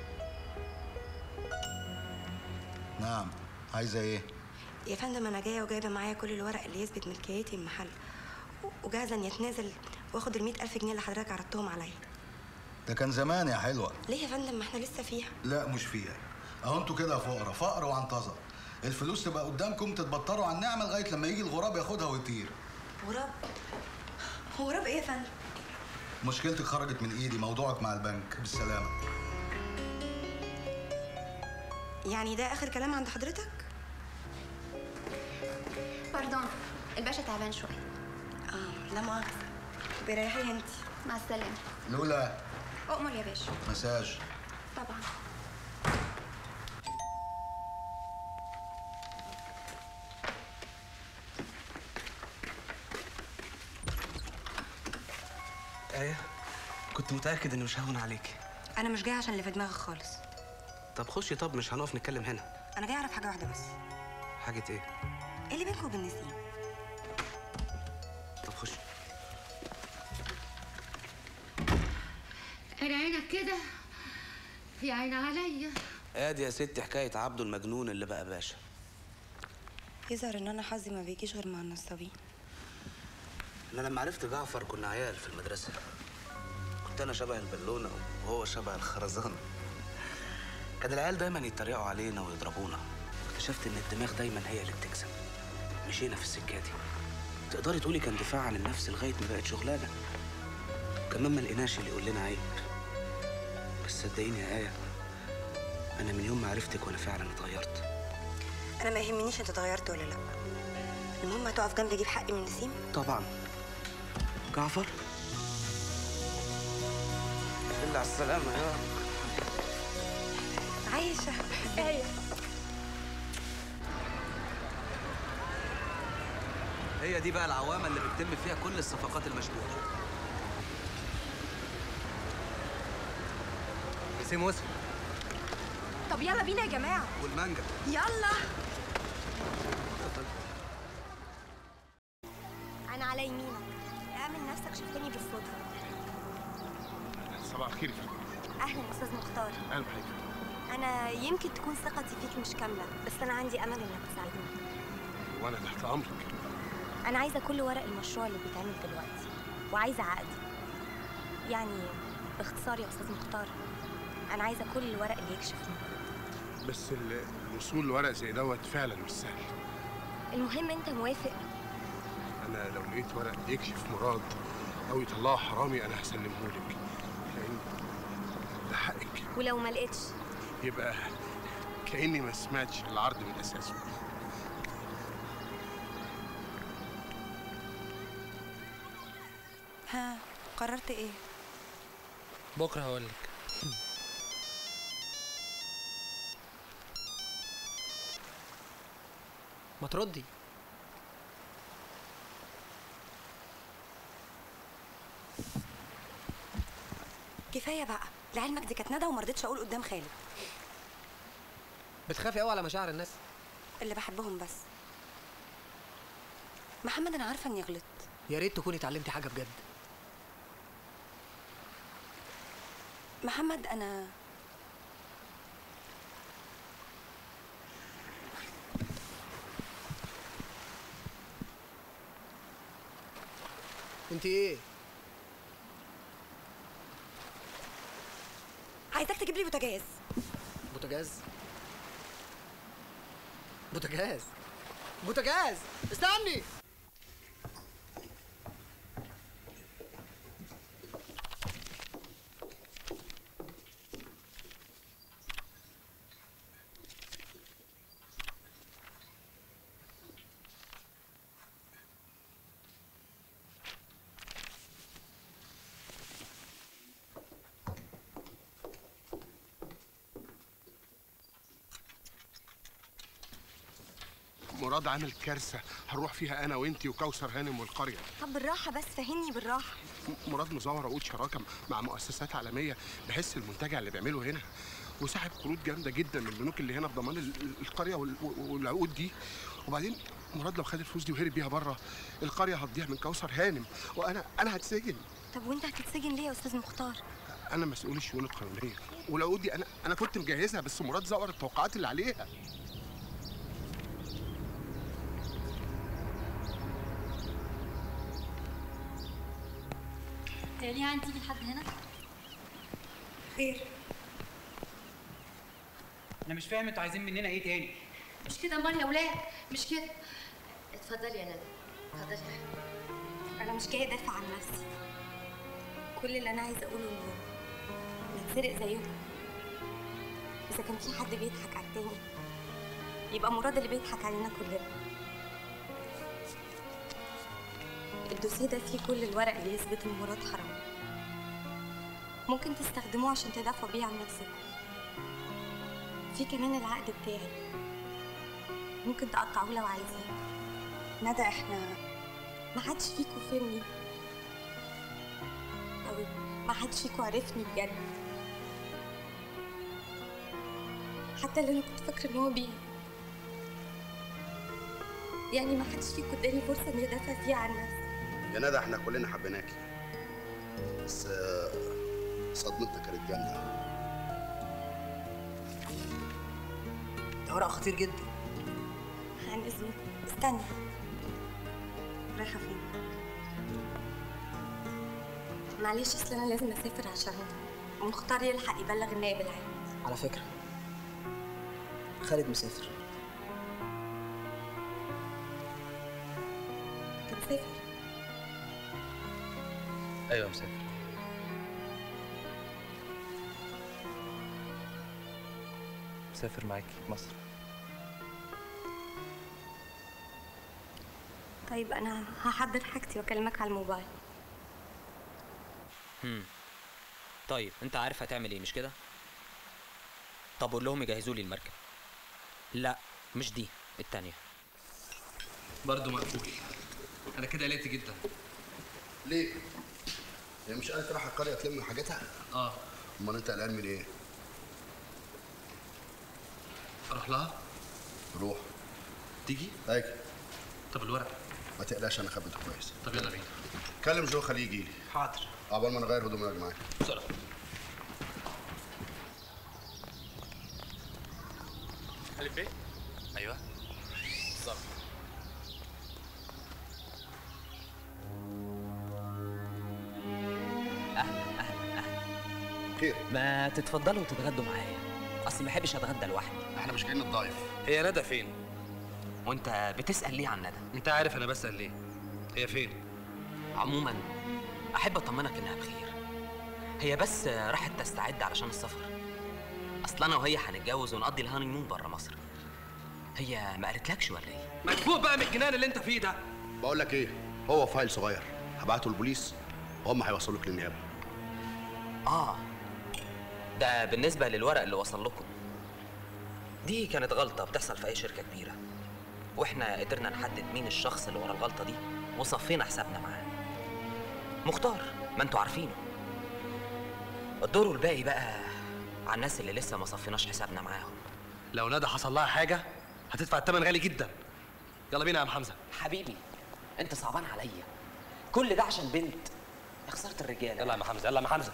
نعم، عايزه ايه؟ يا فندم انا جايه وجايبه معايا كل الورق اللي يثبت ملكيتي المحل، وجاهزه اني اتنازل واخد ال مئة ألف جنيه اللي حضرتك عرضتهم عليا. ده كان زمان يا حلوه. ليه يا فندم؟ ما احنا لسه فيها. لا مش فيها. اهو انتوا كده فقرا فقر وعنطزه. الفلوس تبقى قدامكم تتبطروا على النعمه لغايه لما يجي الغراب ياخدها ويطير. غراب؟ هو غراب ايه يا فندم؟ مشكلتك خرجت من ايدي، موضوعك مع البنك. بالسلامه. يعني ده اخر كلام عند حضرتك؟ باردون، الباشا تعبان شويه. اه لا مؤاخذه. بريحي انت. مع السلامه. لولا اؤمر يا باشا. مساج. طبعا. ايه كنت متاكد اني مش هون عليكي. انا مش جايه عشان اللي في دماغك خالص. طب خشي. طب مش هنقف نتكلم هنا. انا جايه اعرف حاجه واحده بس. حاجه ايه؟ ايه اللي بينكم وبين نسيم؟ طب خشي. انا عينك كده في عين عليا. ادي يا ستي حكايه عبده المجنون اللي بقى باشا. يظهر ان انا حظي ما بيجيش غير مع النصابين. انا لما عرفت جعفر كنا عيال في المدرسه. كنت انا شبه البالونه وهو شبه الخرزانه. كان العيال دايما يتريقوا علينا ويضربونا. اكتشفت ان الدماغ دايما هي اللي بتكسب. مشينا في السكه دي. تقدري تقولي كان دفاع عن النفس لغايه ما بقت شغلانه. كمان ما لقيناش اللي يقول لنا عيب. بس صدقيني يا ايه، انا من يوم ما عرفتك وانا فعلا اتغيرت. انا ما يهمنيش انت اتغيرت ولا لا. المهم هتقف جنبي اجيب حقي من نسيم. طبعا. جعفر الا على السلامه يا عايشه. ايه هي دي بقى العوامه اللي بتتم فيها كل الصفقات المشبوهه. نسيم وصل. طب يلا بينا يا جماعه. والمانجا. يلا. انا على يمينك، اعمل نفسك شفتني بالصدفه. صباح الخير يا فندم. اهلا استاذ مختار. اهلا بحضرتك. انا يمكن تكون ثقتي فيك مش كامله، بس انا عندي امل انك تساعدني. وانا تحت امرك. انا عايزه كل ورق المشروع اللي بيتعمل دلوقتي، وعايزه عقدي. يعني باختصار يا استاذ مختار، انا عايزه كل الورق اللي يكشف مراد. بس الوصول لورق زي دوت فعلا مش سهل. المهم انت موافق؟ انا لو لقيت ورق يكشف مراد او يطلعه حرامي انا هسلمهولك، لان ده حقك. ولو ما لقيتش؟ يبقى كاني ما سمعتش العرض من اساسه. ها قررت ايه؟ بكره هقولك. ما تردي. كفايه بقى، لعلمك دي كانت ندى وما رضيتش اقول قدام خالد. بتخافي قوي على مشاعر الناس؟ اللي بحبهم بس. محمد انا عارفه اني غلطت. يا ريت تكوني اتعلمتي حاجه بجد. محمد انا انت ايه؟ عايزاك تجيب لي بوتاجاز. بوتاجاز؟ بوتاجاز بوتاجاز استني. مراد عامل كارثه هنروح فيها انا وانتي وكوثر هانم والقريه. طب بالراحه بس، فهمني بالراحه. مراد مزور عقود شراكه مع مؤسسات عالميه بحس المنتجع اللي بيعمله هنا، وسحب قروض جامده جدا من البنوك اللي هنا بضمان القريه والعقود دي. وبعدين مراد لو خد الفلوس دي وهرب بيها بره القريه هتضيع من كوثر هانم، وانا انا هتسجن. طب وانت هتتسجن ليه يا استاذ مختار؟ انا مسؤول الشؤون القانونيه، والعقود دي انا انا كنت مجهزها، بس مراد زور التوقعات اللي عليها. ليه عندي تيجي لحد هنا؟ خير. انا مش فاهم انتوا عايزين مننا ايه تاني؟ مش كده امال يا ولاد، مش كده. اتفضلي يا ندى، اتفضلي يا حبيبتي. انا مش جايه ادافع عن نفسي، كل اللي انا عايزه اقوله انه نتسرق زيهم. اذا كان في حد بيضحك على التاني يبقى مراد اللي بيضحك علينا كلنا. الدوسيه ده فيه كل الورق اللي يثبت ان مراد حرام. ممكن تستخدموه عشان تدافعوا بيه عن نفسكم. في كمان العقد بتاعي، ممكن تقطعوه لو عايزين. ندى احنا ما حدش فيكم فهمني، او ما حدش فيكم عرفني بجد، حتى اللي انا كنت فاكره ان هو بيه. يعني ما حدش فيكم اداني فرصه اني ادافع فيها عن نفسي. يا ندى احنا كلنا حبيناكي، بس صدمتنا كانت جامده. ده ورق خطير جدا. عن اذنك استنى. رايحه فين؟ معلش اصل انا لازم اسافر عشان مختار يلحق يبلغ النائب العام. على فكره خالد مسافر. انت مسافر؟ ايوه مسافر. مسافر معاكي مصر. طيب انا هحضر حاجتي واكلمك على الموبايل. امم طيب انت عارف هتعمل ايه مش كده؟ طب قول لهم يجهزوا لي المركب. لا مش دي، التانية. برضه مقفول. انا كده قلقت جدا. ليه؟ هي مش قالت راح القريه تلم حاجتها؟ اه. امال انت قلقان من ايه؟ اروح لها؟ روح. تيجي؟ اجي. طب الورق؟ ما تقلقش انا خبيته كويس. طب يلا بينا. كلم جو خليه يجي لي. حاضر. عقبال ما نغير هدومنا يا جماعه. بسرعه. خليل بيه؟ ايوه. بالظبط. اهلا اهلا اهلا. خير. ما تتفضلوا وتتغدوا معايا، اصل ما بحبش اتغدى لوحدي. احنا مش جايين نتضايف. هي ندى فين؟ وانت بتسال ليه عن ندى؟ انت عارف انا بسال ليه؟ هي فين؟ عموما احب اطمنك انها بخير. هي بس راحت تستعد علشان السفر. اصل انا وهي هنتجوز ونقضي الهانيمون بره مصر. هي ما قالتلكش ولا ايه؟ ما تفوق بقى من الجنان اللي انت فيه ده. بقول لك ايه؟ هو فايل صغير هبعته البوليس وهم هيوصلوك للنيابه. اه ده بالنسبه للورق اللي وصل لكم. دي كانت غلطه بتحصل في اي شركه كبيره، واحنا قدرنا نحدد مين الشخص اللي ورا الغلطه دي وصفينا حسابنا معاه. مختار، ما انتوا عارفينه. الدور الباقي بقى على الناس اللي لسه ما صفيناش حسابنا معاهم. لو ندى حصل لها حاجه هتدفع الثمن غالي جدا. يلا بينا يا عم حمزه. حبيبي انت صعبان عليا، كل ده عشان بنت. يا خساره الرجاله. يلا يا عم حمزه، يلا يا عم حمزه.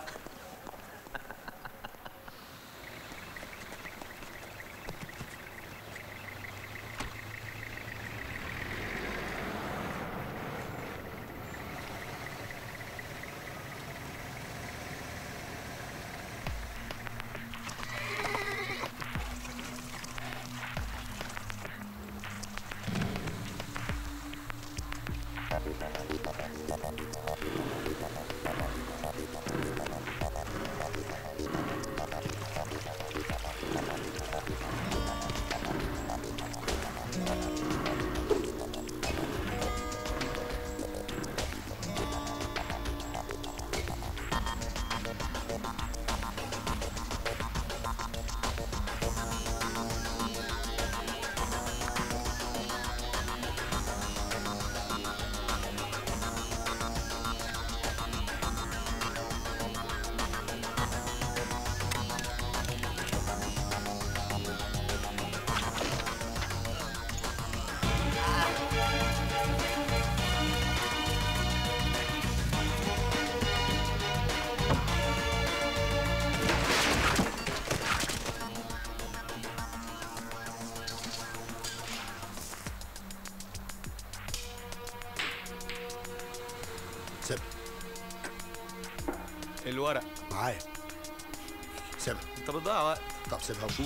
الورق معايا. سيبها. انت بتضيع وقت. طب سيبها وشوف.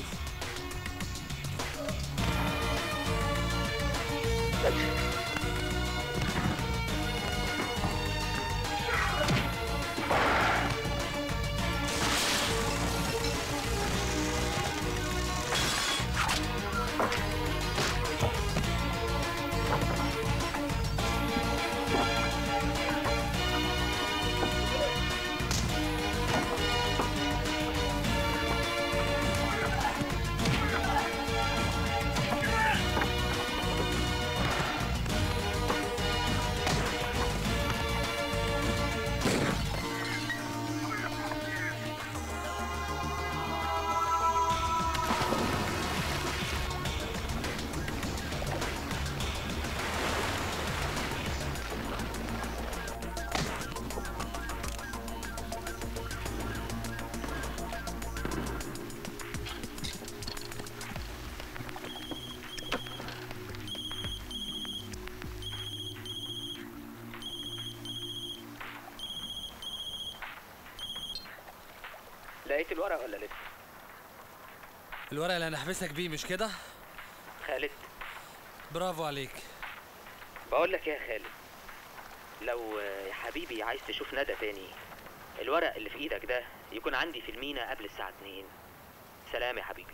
لقيت الورق ولا لسه؟ الورق اللي انا هحبسك بيه مش كده؟ خالد برافو عليك. بقول لك ايه يا خالد، لو يا حبيبي عايز تشوف ندى تاني، الورق اللي في ايدك ده يكون عندي في المينا قبل الساعة اتنين. سلام يا حبيبي.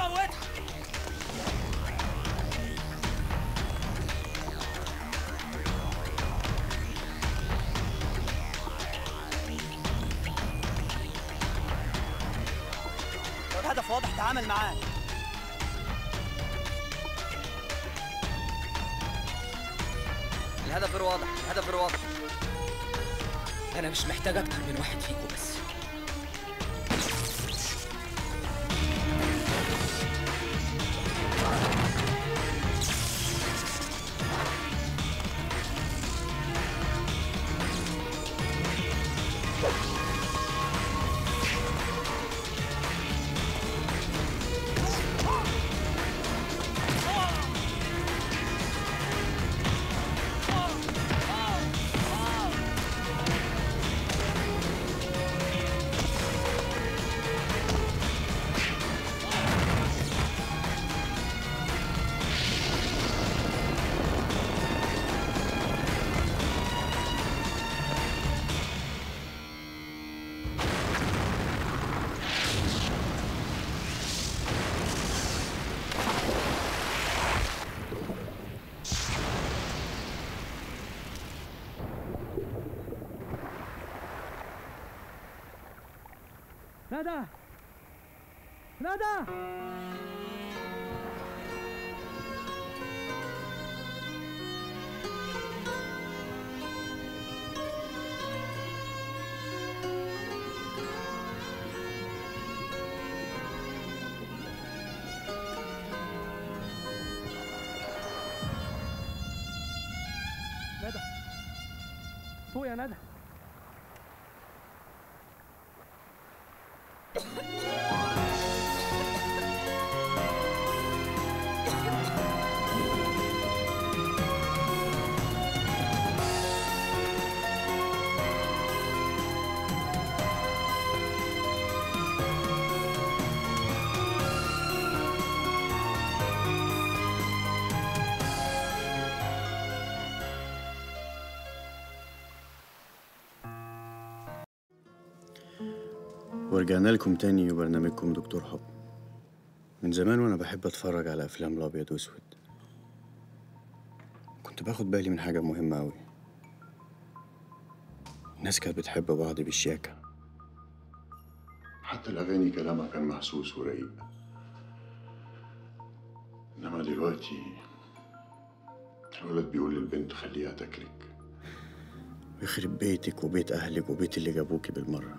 هموتها. الهدف واضح، تعامل معاه. الهدف غير واضح، الهدف غير واضح. انا مش محتاج اكتر من واحد فيكم بس. ندى ندى ندى فوق يا ندى. ورجعنا لكم تاني وبرنامجكم دكتور حب. من زمان وانا بحب اتفرج على افلام الابيض واسود. كنت باخد بالي من حاجه مهمه قوي. الناس كانت بتحب بعض بالشياكه. حتى الاغاني كلامها كان محسوس ورقيق. انما دلوقتي الولد بيقول للبنت خليها تاكلك. ويخرب بيتك وبيت اهلك وبيت اللي جابوكي بالمره.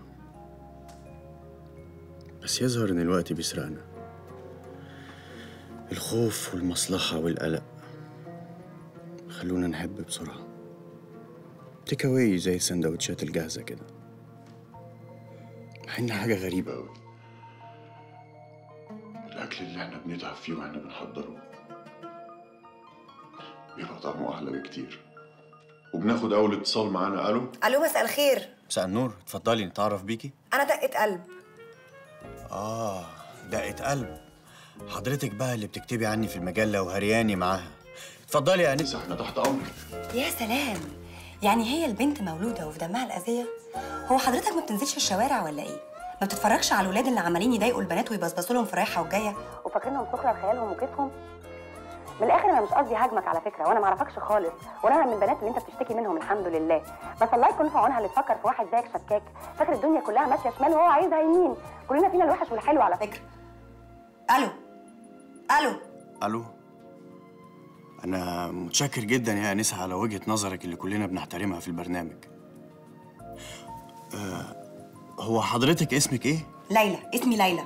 بس يظهر ان الوقت بيسرقنا. الخوف والمصلحة والقلق خلونا نحب بسرعة. تيك اواي زي السندوتشات الجاهزة كده. مع ان حاجة غريبة أوي. الاكل اللي احنا بنتعب فيه واحنا بنحضره بيبقى طعمه احلى بكتير. وبناخد اول اتصال معانا. الو الو مساء الخير. مساء النور، اتفضلي نتعرف بيكي. انا دقة قلب. اه دقة قلب. حضرتك بقى اللي بتكتبي عني في المجلة وهرياني معاها. اتفضلي يا انسه، احنا تحت امرك. يا سلام، يعني هي البنت مولودة وفي دمها الأذية؟ هو حضرتك ما بتنزلش الشوارع ولا ايه؟ ما بتتفرجش على الولاد اللي عمالين يضايقوا البنات ويبصبصوا لهم في الرايحة والجاية وفاكرينهم سخرة لخيالهم وكيفهم؟ من الآخر أنا مش قصدي هاجمك على فكرة، وأنا ما اعرفكش خالص، ولا أنا من البنات اللي أنت بتشتكي منهم الحمد لله، بس الله يكون في عونها اللي تفكر في واحد زيك شكاك، فاكر الدنيا كلها ماشية شمال وهو عايزها يمين، كلنا فينا الوحش والحلو على فكرة. ألو ألو الو. انا متشكر جدا يا انسه على وجهة نظرك اللي كلنا بنحترمها في البرنامج. آه هو حضرتك اسمك ايه؟ ليلى. اسمي ليلى.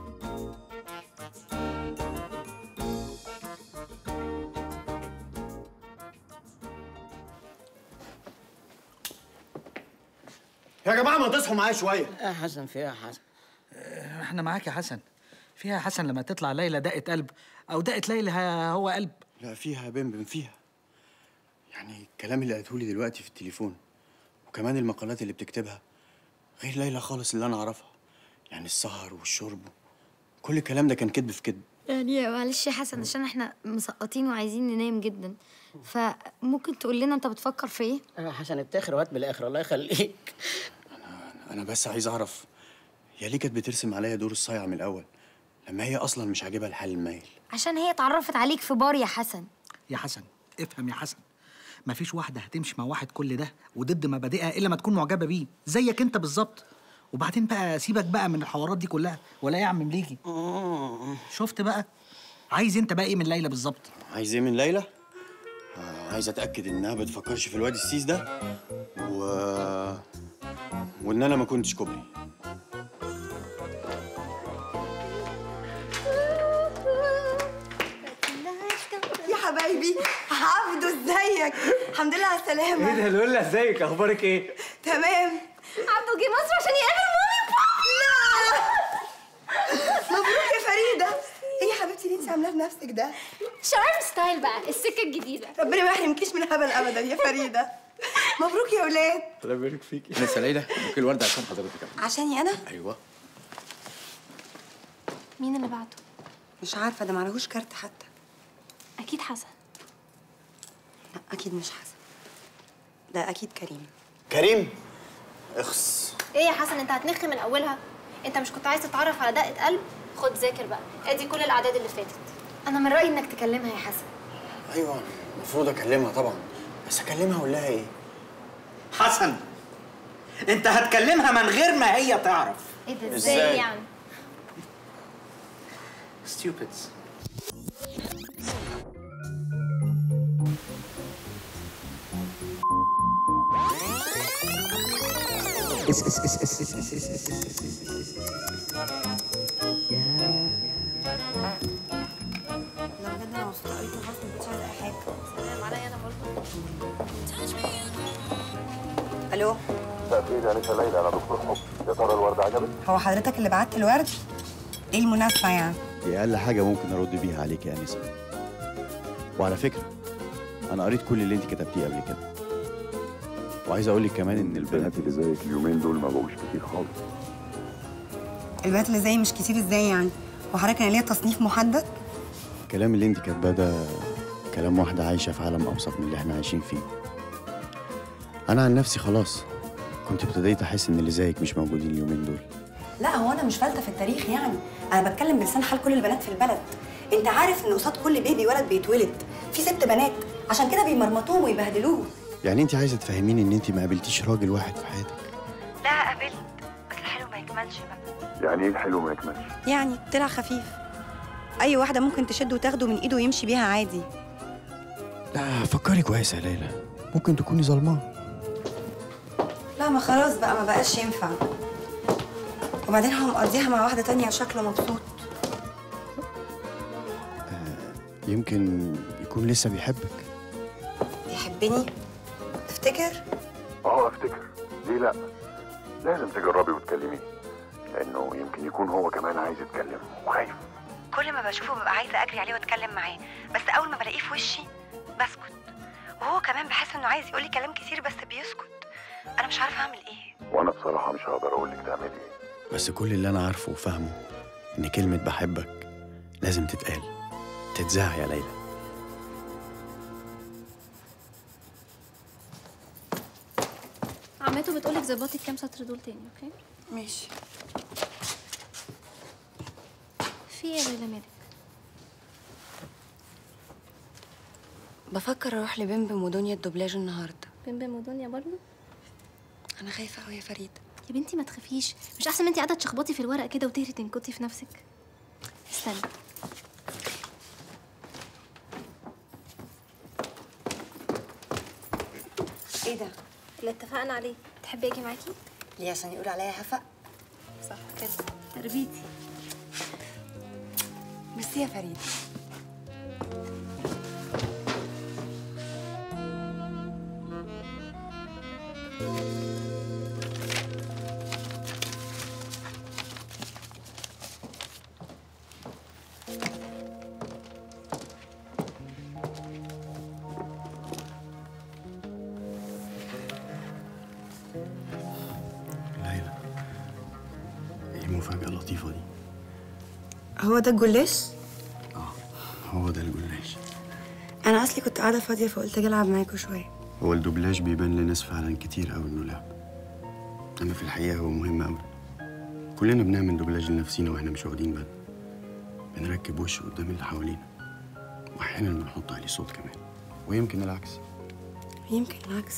يا جماعه ما تصحوا معايا شويه. يا حسن فيها يا حسن. احنا معاك يا حسن. فيها يا حسن لما تطلع ليلى دقة قلب او دقة ليلى هو قلب. لا فيها يا بمبم فيها. يعني الكلام اللي قالته لي دلوقتي في التليفون وكمان المقالات اللي بتكتبها غير ليلى خالص اللي انا اعرفها. يعني السهر والشرب كل الكلام ده كان كدب في كدب. يعني معلش يا حسن عشان احنا مسقطين وعايزين ننام جدا، فممكن تقول لنا انت بتفكر في ايه؟ يا حسن ابتخر وهات بالاخر الله يخليك. انا انا بس عايز اعرف هي ليه كانت بترسم عليا دور الصايع من الاول لما هي اصلا مش عاجبها الحال المايل؟ عشان هي اتعرفت عليك في بار يا حسن. يا حسن افهم يا حسن، مفيش واحده هتمشي مع واحد كل ده وضد مبادئها الا ما تكون معجبه بيه زيك انت بالظبط. وبعدين بقى سيبك بقى من الحوارات دي كلها، ولا ايه يا عم مليجي؟ شفت بقى؟ عايز انت بقى ايه من ليلى بالظبط؟ عايز ايه من ليلى؟ آه، عايز اتاكد انها بتفكرش في الواد السيس ده و... وان انا ما كنتش كوبري. يا حبايبي عبدو ازيك؟ الحمد لله على السلامة. ايه ده لولا ازيك؟ اخبارك ايه؟ تمام. عبدو جه مصر عشان يقابل مامي وبابا. لا مبروك يا فريدة. ايه يا حبيبتي اللي انت عاملاه بنفسك ده؟ شارم ستايل بقى، السكة الجديدة. ربنا ما يحرمكيش من هبل ابدا يا فريدة. مبروك يا ولاد. الله يبارك فيكي. لسه ليلى بوكيه الورد عشان حضرتك. عشاني انا؟ ايوه. مين اللي بعته؟ مش عارفة، ده معلهوش كارت حتى. أكيد حسن. لا أكيد مش حسن، ده أكيد كريم. كريم؟ اخس. ايه يا حسن انت هتنخ من اولها؟ انت مش كنت عايز تتعرف على دقة قلب؟ خد ذاكر بقى، ادي كل الاعداد اللي فاتت. انا من رأيي انك تكلمها يا حسن. ايوه المفروض اكلمها طبعا، بس اكلمها اقول لها ايه؟ حسن انت هتكلمها من غير ما هي تعرف. ايه ده ازاي يعني؟ Stupids. اس اس اس اس اس اس اس اس اس لا بجد انا مبسوطة قوي خلاص، ما كنتش عايزة أي حاجة. سلام عليا انا برضه. ألو؟ مساء الخير يا نسا ليلى، أنا دكتور حب. يا ترى الورد عجبك؟ هو حضرتك اللي بعت الورد؟ إيه المناسبة يعني؟ دي اقل حاجه ممكن ارد بيها عليك يا انسه. وعلى فكره انا قريت كل اللي انت كتبتيه قبل كده، وعايز اقول لك كمان ان البنات اللي زيك اليومين دول ما بقوش كتير خالص. البنات اللي زيي مش كتير ازاي يعني؟ وحضرتك انا ليا تصنيف محدد؟ الكلام اللي انت كاتباه ده كلام واحده عايشه في عالم ابسط من اللي احنا عايشين فيه. انا عن نفسي خلاص كنت ابتديت احس ان اللي زيك مش موجودين اليومين دول. لا هو انا مش فالته في التاريخ يعني، انا بتكلم بلسان حال كل البنات في البلد. انت عارف ان قصاد كل بيبي ولد بيتولد في ست بنات، عشان كده بيمرمطوه ويبهدلوه. يعني انت عايزه تفهميني ان انت ما قابلتيش راجل واحد في حياتك؟ لا قابلت، بس الحلو ما يكملش بقى. يعني ايه الحلو ما يكملش؟ يعني طلع خفيف، اي واحده ممكن تشده وتاخده من ايده ويمشي بيها عادي. لا فكري كويس يا ليلى، ممكن تكوني ظلماه. لا ما خلاص بقى، ما بقاش ينفع. وبعدين هو مقضيها مع واحده تانية وشكله مبسوط. آه يمكن يكون لسه بيحبك. يحبني؟ تفتكر؟ اه افتكر، ليه لا؟ لازم تجربي وتكلميه، لانه يمكن يكون هو كمان عايز يتكلم وخايف. كل ما بشوفه ببقى عايزه اجري عليه واتكلم معاه، بس اول ما بلاقيه في وشي بسكت، وهو كمان بحس انه عايز يقول لي كلام كتير بس بيسكت. انا مش عارفه اعمل ايه. وانا بصراحه مش هقدر اقول لك تعملي ايه، بس كل اللي انا عارفه وفاهمه ان كلمه بحبك لازم تتقال، تتذاع يا ليلى. عمته بتقولك ظبطي الكام سطر دول تاني، اوكي؟ ماشي. في ايه يا ليلى مالك؟ بفكر اروح لبمبم ودنيا الدوبلاج النهارده. بمبم ودنيا برضه؟ انا خايفه قوي يا فريده. يا بنتي ما تخافيش، مش احسن ما انتي قاعده تشخبطي في الورق كده وتهري تنكتي في نفسك؟ استني. ايه ده؟ اللي اتفقنا عليه، تحبي اجي معاكي؟ ليه عشان يقولوا عليا هفق؟ صح كده، تربيتي. ميرسي يا فريده. ليلى ايه المفاجأة اللطيفة دي؟ هو ده الجلاش؟ هو ده الجلاش. انا اصلي كنت قاعده فاضيه فقلت اجي العب معاكوا شويه. هو الدوبلاج بيبان لناس فعلا كتير قوي انه لعب، اما في الحقيقة هو مهم قوي. كلنا بنعمل دوبلاج لنفسينا واحنا مش واخدين بالنا. بنركب وش قدام اللي حوالينا، واحيانا بنحط عليه صوت كمان، ويمكن العكس. يمكن العكس.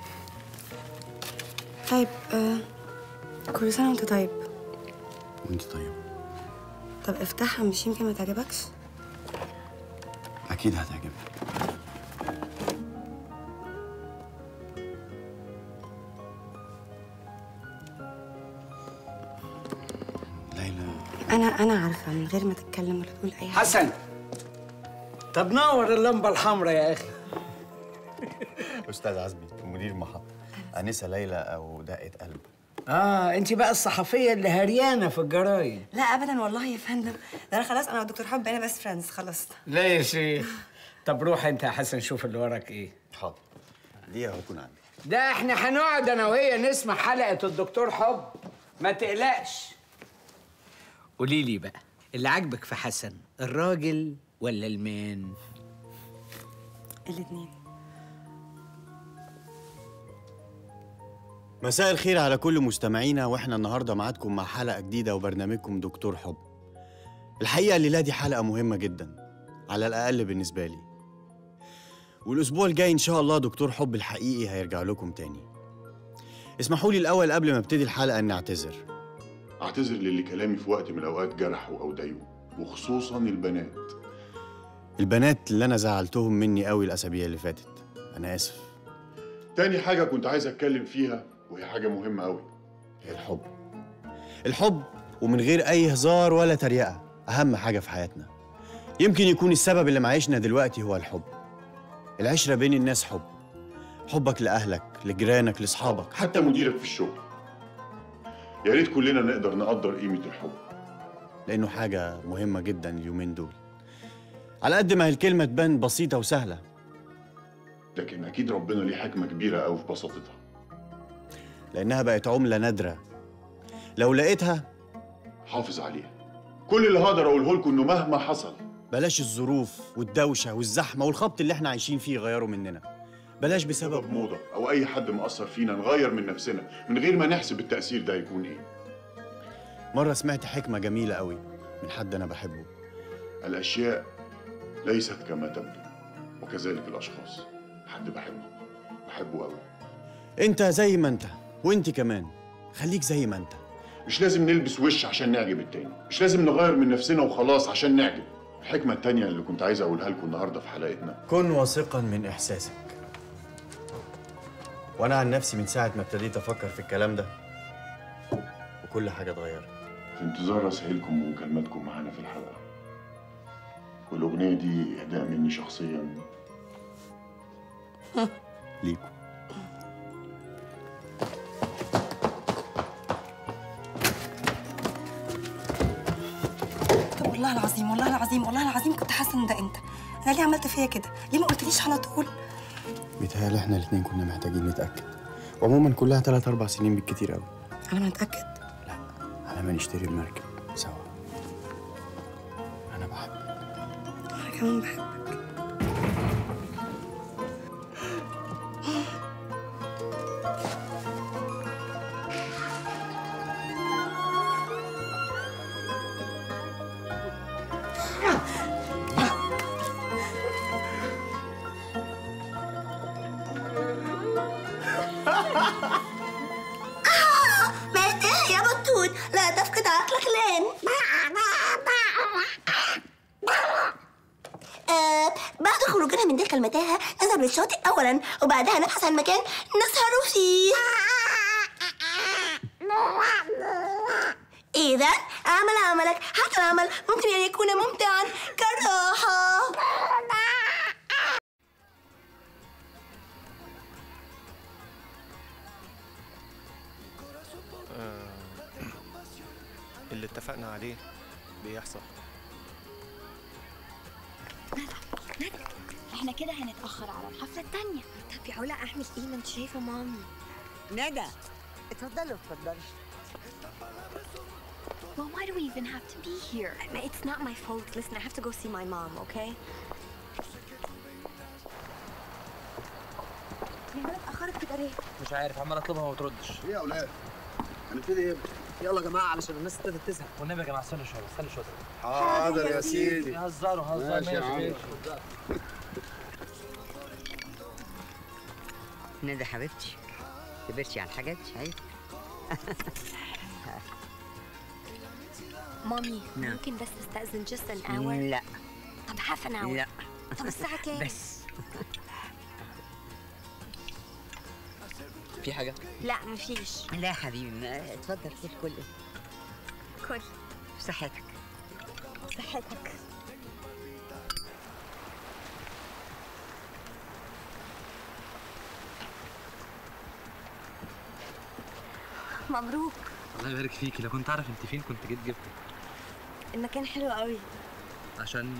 طيب آه كل سنة وانت طيب. وانت طيب. طب افتحها، مش يمكن ما تعجبكش؟ اكيد هتعجبك. ليلى، انا انا عارفة من غير ما تتكلم ولا تقول اي حاجة. حسن، طب نور اللمبة الحمراء يا اخي. استاذ عزمي مدير المحطة. انسة ليلى او دقة قلب. اه انت بقى الصحفية اللي هريانة في الجرايد. لا ابدا والله يا فندم، ده انا خلاص انا والدكتور حب بقينا بس فريندز خلاص. لا يا شيخ. طب روح انت يا حسن شوف اللي وراك ايه. حاضر. دقيقة هكون عندي. ده احنا هنقعد انا وهي نسمع حلقة الدكتور حب، ما تقلقش. قولي لي بقى، اللي عاجبك في حسن الراجل ولا المان؟ الاتنين. مساء الخير على كل مستمعينا، واحنا النهارده معاكم مع حلقة جديدة وبرنامجكم دكتور حب. الحقيقة الليلة دي حلقة مهمة جدا، على الأقل بالنسبة لي. والأسبوع الجاي إن شاء الله دكتور حب الحقيقي هيرجع لكم تاني. اسمحوا لي الأول قبل ما ابتدي الحلقة إني أعتذر. أعتذر للي كلامي في وقت من الأوقات جرحوا أو ضايقوا، وخصوصاً البنات. البنات اللي أنا زعلتهم مني قوي الأسابيع اللي فاتت، أنا آسف. تاني حاجة كنت عايز أتكلم فيها وهي حاجة مهمة قوي، هي الحب. الحب ومن غير أي هزار ولا تريقة أهم حاجة في حياتنا. يمكن يكون السبب اللي معيشنا دلوقتي هو الحب. العشرة بين الناس حب، حبك لأهلك، لجيرانك، لأصحابك، حتى مديرك في الشغل. يا ريت كلنا نقدر نقدر قيمة الحب، لأنه حاجة مهمة جدا اليومين دول. على قد ما الكلمة تبان بسيطة وسهلة، لكن أكيد ربنا ليه حكمة كبيرة أوي في بساطتها، لأنها بقت عملة نادرة. لو لقيتها حافظ عليها. كل اللي هقدر أقوله لكم إنه مهما حصل، بلاش الظروف والدوشة والزحمة والخبط اللي احنا عايشين فيه يغيروا مننا. بلاش بسبب موضة أو أي حد مأثر فينا نغير من نفسنا من غير ما نحسب التأثير ده هيكون إيه. مرة سمعت حكمة جميلة قوي من حد أنا بحبه. الأشياء ليست كما تبدو، وكذلك الأشخاص. حد بحبه بحبه قوي. أنت زي ما أنت، وأنت كمان خليك زي ما أنت. مش لازم نلبس وش عشان نعجب التاني، مش لازم نغير من نفسنا وخلاص عشان نعجب. الحكمة التانية اللي كنت عايز أقولها لكم النهاردة في حلقتنا، كن واثقا من إحساسك. وأنا عن نفسي من ساعة ما ابتديت أفكر في الكلام ده وكل حاجة اتغيرت. في انتظار رسائلكم ومكالماتكم معانا في الحلقة. والأغنية دي إهداء مني شخصيا ليكم. طب والله العظيم والله العظيم والله العظيم كنت حاسه ان ده انت. انا ليه عملت فيا كده؟ ليه ما قلتليش على طول؟ بيتهيألي احنا الاتنين كنا محتاجين نتأكد. وعموما كلها تلات أربع سنين بالكتير قوي. على ما نتأكد؟ لا، على ما نشتري المركب سوا. أنا بحبك. أنا كمان بحبك. يا بطوط لا تفقد عقلك الآن. آه بعد خروجنا من تلك المتاهة نذهب للشاطئ أولا، وبعدها نبحث عن مكان نسهر فيه. إذا أعمل عملك، حتى العمل ممكن أن يكون ممتعا كالراحة. اللي اتفقنا عليه بيحصل. ندى احنا كده هنتأخر على الحفلة التانية. طب يا علا اعمل ايه؟ ما انت شايفة مامي. ندى اتفضلي اتفضلي. Well, why do we even have to be here? It's not my fault. Listen, I have to go see my mom, okay? يا ولاد اتأخرت كده ليه؟ مش عارف، عمال اطلبها وما بتردش. ايه يا اولاد؟ هنبتدي ايه؟ يلا يا جماعه علشان الناس ابتدت تزهق. والنبي يا جماعه استنوا شويه استنوا شويه. حاضر يا سيدي. هزروا هزروا ماشي يا ماشي عم. ماشي. ندى حبيبتي كبرتي على الحاجات دي عيب. مامي نعم. ممكن بس استأذن just an hour؟ لا طب half an hour؟ لا طب الساعة كام؟ بس في حاجه؟ لا مفيش. لا يا حبيبي ما- اتفضل كل كل كل صحتك. صحتك. مبروك. الله يبارك فيكي، لو كنت اعرف انت فين كنت جيت جبتك. المكان حلو قوي. عشان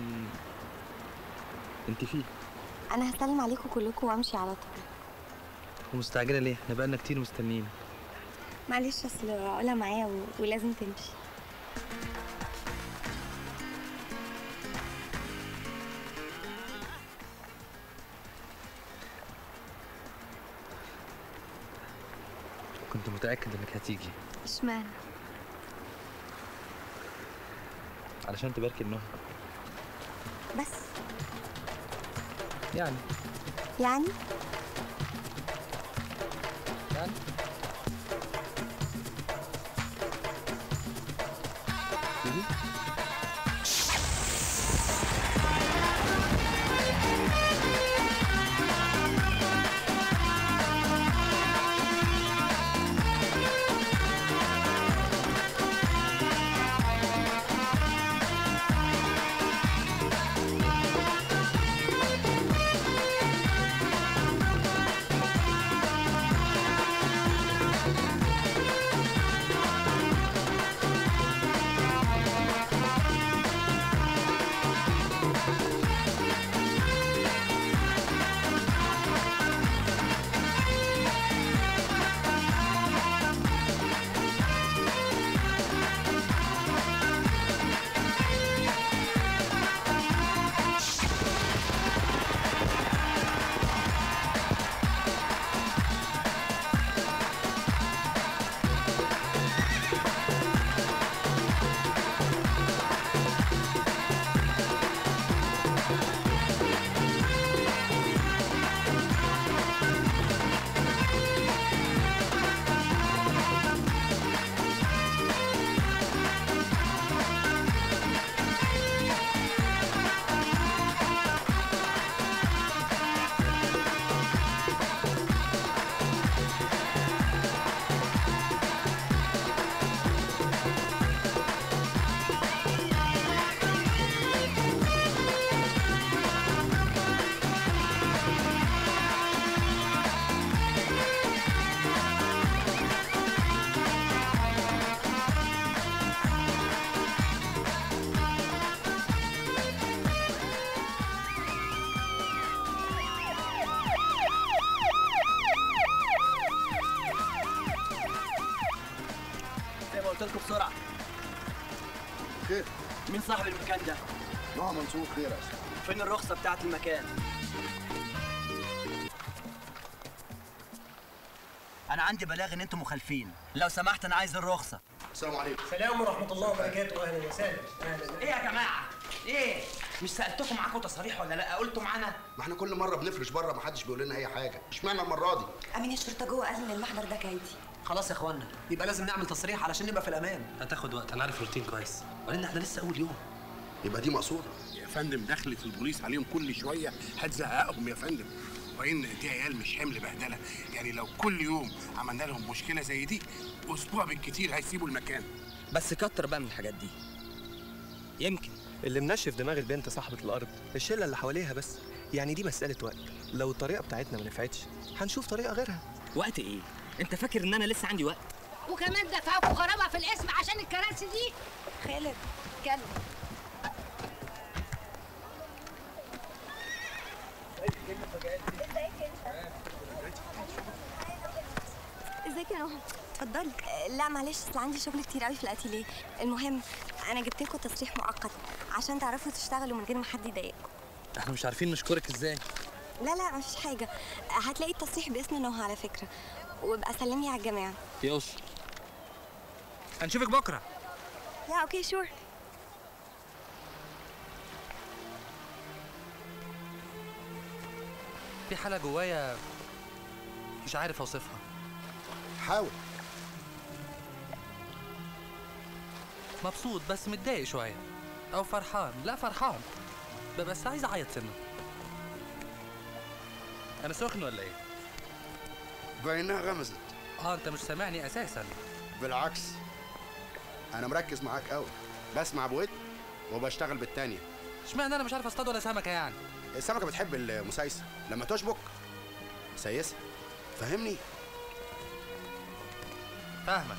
انت فيه. انا هسلم عليكم كلكم وامشي على طول. ومستعجله ليه؟ احنا بقالنا كتير مستنيين. معلش اصل علا معايا و... ولازم تمشي. كنت متاكد انك هتيجي اشمعنى؟ علشان تباركي النهى. بس يعني يعني يعني زي ما قلت لكم بسرعه. خير. مين صاحب المكان ده؟ نوع منصور. خير يا أستاذ. فين الرخصه بتاعت المكان؟ انا عندي بلاغ ان انتم مخالفين. لو سمحت انا عايز الرخصه. السلام عليكم. السلام ورحمه الله وبركاته. اهلا وسهلا. اهلا. ايه يا جماعه؟ ايه؟ مش سالتكم معاكم تصاريح ولا لا؟ قلتوا معانا؟ ما احنا كل مره بنفرش بره ما حدش بيقول لنا اي حاجه، اشمعنى المره دي؟ امين الشرطه جوه قال ان المحضر ده كايدي. خلاص يا اخوانا، يبقى لازم نعمل تصريح علشان نبقى في الامان. هتاخد وقت، انا عارف روتين كويس. وبعدين احنا لسه اول يوم. يبقى دي مقصوده. يا فندم دخلة البوليس عليهم كل شويه هتزهقهم يا فندم. وان دي عيال مش حمل بهدله، يعني لو كل يوم عملنا لهم مشكله زي دي اسبوع بالكتير هيسيبوا المكان. بس كتر بقى من الحاجات دي. يمكن اللي منشف دماغ البنت صاحبة الأرض الشلة اللي حواليها بس. يعني دي مسألة وقت، لو الطريقة بتاعتنا ما نفعتش هنشوف طريقة غيرها. وقت ايه؟ انت فاكر ان انا لسه عندي وقت؟ وكمان دفعوكوا غرامه في الاسم عشان الكراسي دي. خالد كلم. ازيك يا نهى؟ اتفضلي. لا معلش اصل عندي شغل كتير قوي في الاتيليه. المهم انا جبت لكم تصريح مؤقت عشان تعرفوا تشتغلوا من غير ما حد يضايقكم. احنا مش عارفين نشكرك ازاي. لا لا مفيش حاجه، هتلاقي التصريح باسم نهى على فكره، وابقى سلمي على الجماعه. يوصل. هنشوفك بكره. يا اوكي شور. في حالة جوايا مش عارف اوصفها. حاول. مبسوط بس متضايق شوية، أو فرحان. لا فرحان بس عايز أعيط سنة. أنا سخن ولا إيه؟ باينها غمزت. آه أنت مش سامعني أساساً. بالعكس أنا مركز معاك قوي، بسمع بودن وبشتغل بالتانية. اشمعنى أنا مش عارف أصطاد ولا سمكة يعني؟ السمكة بتحب المسايسة، لما تشبك سيسها. فهمني؟ فاهمك.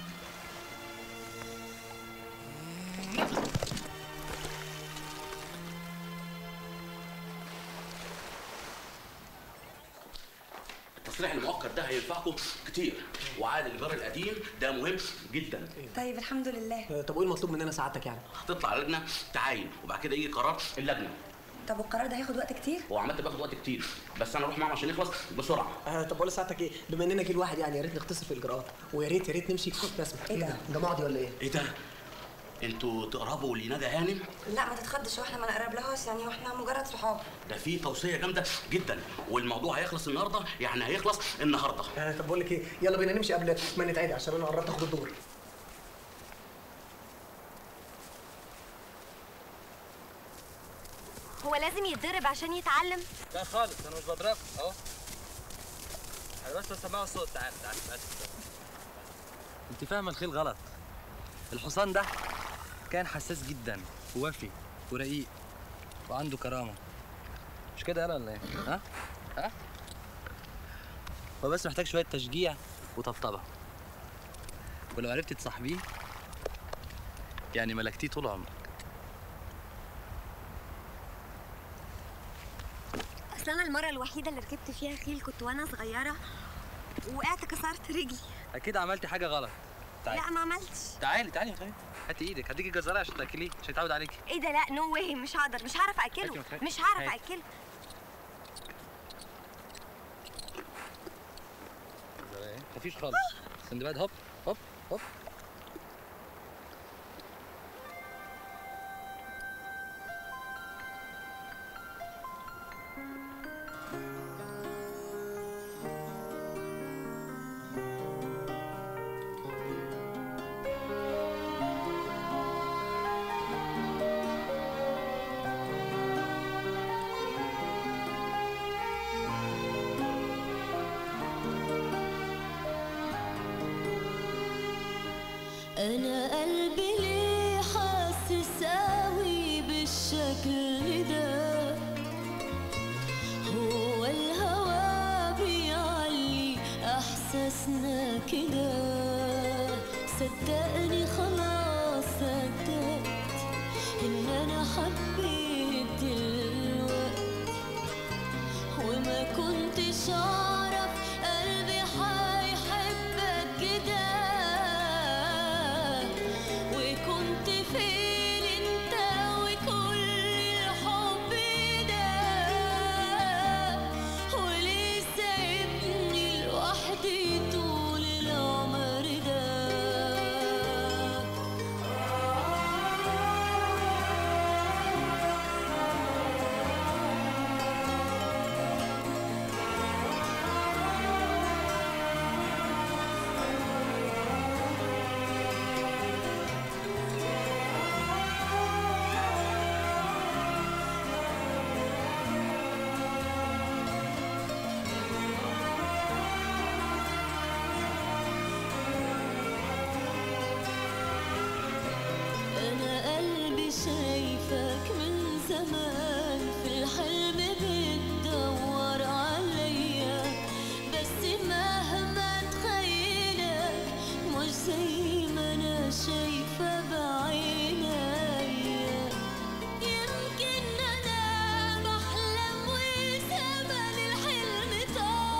التصريح المؤقت ده هينفعكم كتير، وعقد الايجار القديم ده مهم جدا. طيب الحمد لله. طب وايه المطلوب مننا سعادتك يعني؟ هتطلع لجنه تعاين وبعد كده يجي قرار اللجنه. طب والقرار ده هياخد وقت كتير؟ هو عملت بياخد وقت كتير، بس انا اروح معاهم عشان يخلص بسرعه. آه طب بقول لسعادتك ايه، بما اننا جيل واحد يعني يا ريت نختصر في الاجراءات، ويا ريت يا ريت نمشي رسمي. ايه ده؟ ده معدي ولا ايه؟ ايه ده؟ انتوا تقربوا لندى هانم؟ لا ما تتخضش، واحنا ما نقرب لهاش يعني، واحنا مجرد صحاب. ده في توصيه جامده جدا، والموضوع هيخلص النهارده، يعني هيخلص النهارده. آه طب بقول لك ايه، يلا بينا نمشي قبل ما نتعدي عشان انا قربت اخد الدور. هو لازم يتضرب عشان يتعلم؟ لا خالص، أنا مش بضربك أهو. أنا بس بسمعه الصوت. تعال تعال تعال. أنت فاهمة الخيل غلط. الحصان ده كان حساس جدا ووفي ورقيق وعنده كرامة. مش كده يالا ولا ايه؟ ها؟ ها؟ هو بس محتاج شوية تشجيع وطبطبة. ولو عرفتي تصاحبيه يعني ملكتيه طول عمرك. اصل انا المرة الوحيدة اللي ركبت فيها خيل كنت وانا صغيرة، وقعت كسرت رجلي. أكيد عملتي حاجة غلط. تعالي. لا ما عملتش. تعالي تعالي تعالي. هاتي ايدك، هديكي جزرة عشان تاكليه، عشان يتعود عليكي. ايه ده؟ لا نو واي، مش هقدر، مش هعرف اكله، مش هعرف اكله. مفيش خالص. سندباد هوب هوب هوب. أنا قلبي ليه حاسس قوي بالشكل ده، هو الهوا بيعلي إحساسنا كده. صدقني خلاص صدقت إن أنا حبيت دلوقتي، وما كنتش أعرف قلبي هيحبك كده. وكنت فين انت وكل الحب ده، وليه سايبني لوحدي طول العمر ده. أنا قلبي شايفك من زمان، في الحلم بتدور عليا، بس مهما تخيلك مش زي ما أنا شايفة بعينيا. يمكن أنا بحلم وزمن الحلم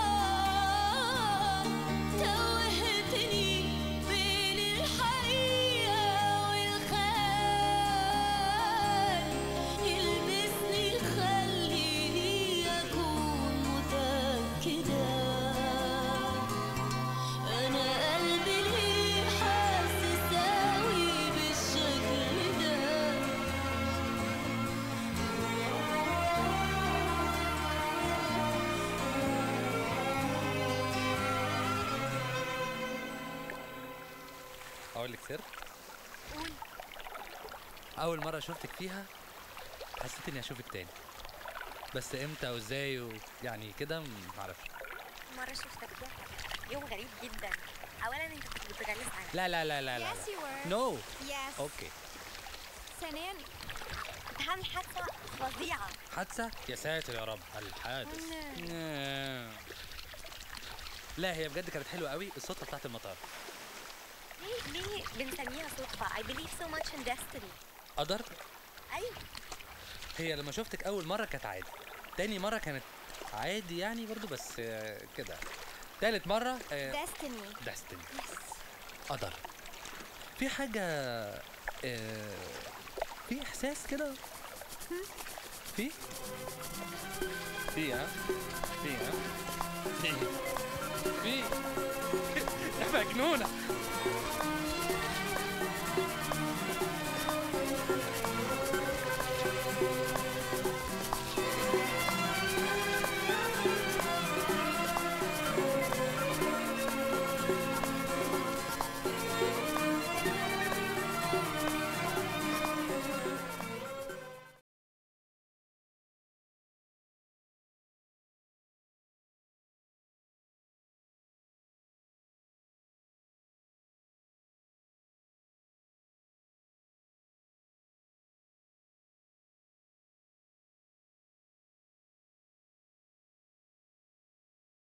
طار، توهتني بين الحقيقة والخيال، يلبسني اقول لك سر؟ قول. اول مره شفتك فيها حسيت اني اشوفك تاني، بس امتى وازاي ويعني كده معرفش. مرة شفتك فيها يوم غريب جدا. أولا أنت كنت بتغلس عليا. لا لا لا لا لا Yes you were. نو Yes. اوكي. ثانيا كنت هعمل حادثة فظيعة. حادثة؟ يا ساتر يا رب الحادث. مم. لا هي بجد كانت حلوه قوي الصدفه بتاعت المطار. ليه ليه بنسميها صدفة؟ I believe so much in destiny. قدر؟ أيوة. هي لما شفتك اول مره كانت عادي، تاني مره كانت عادي يعني برضو بس آه، كده، تالت مره آه، destiny. destiny. قدر. في حاجه آه، في احساس كده. في في ها في ها في في يا مجنونه.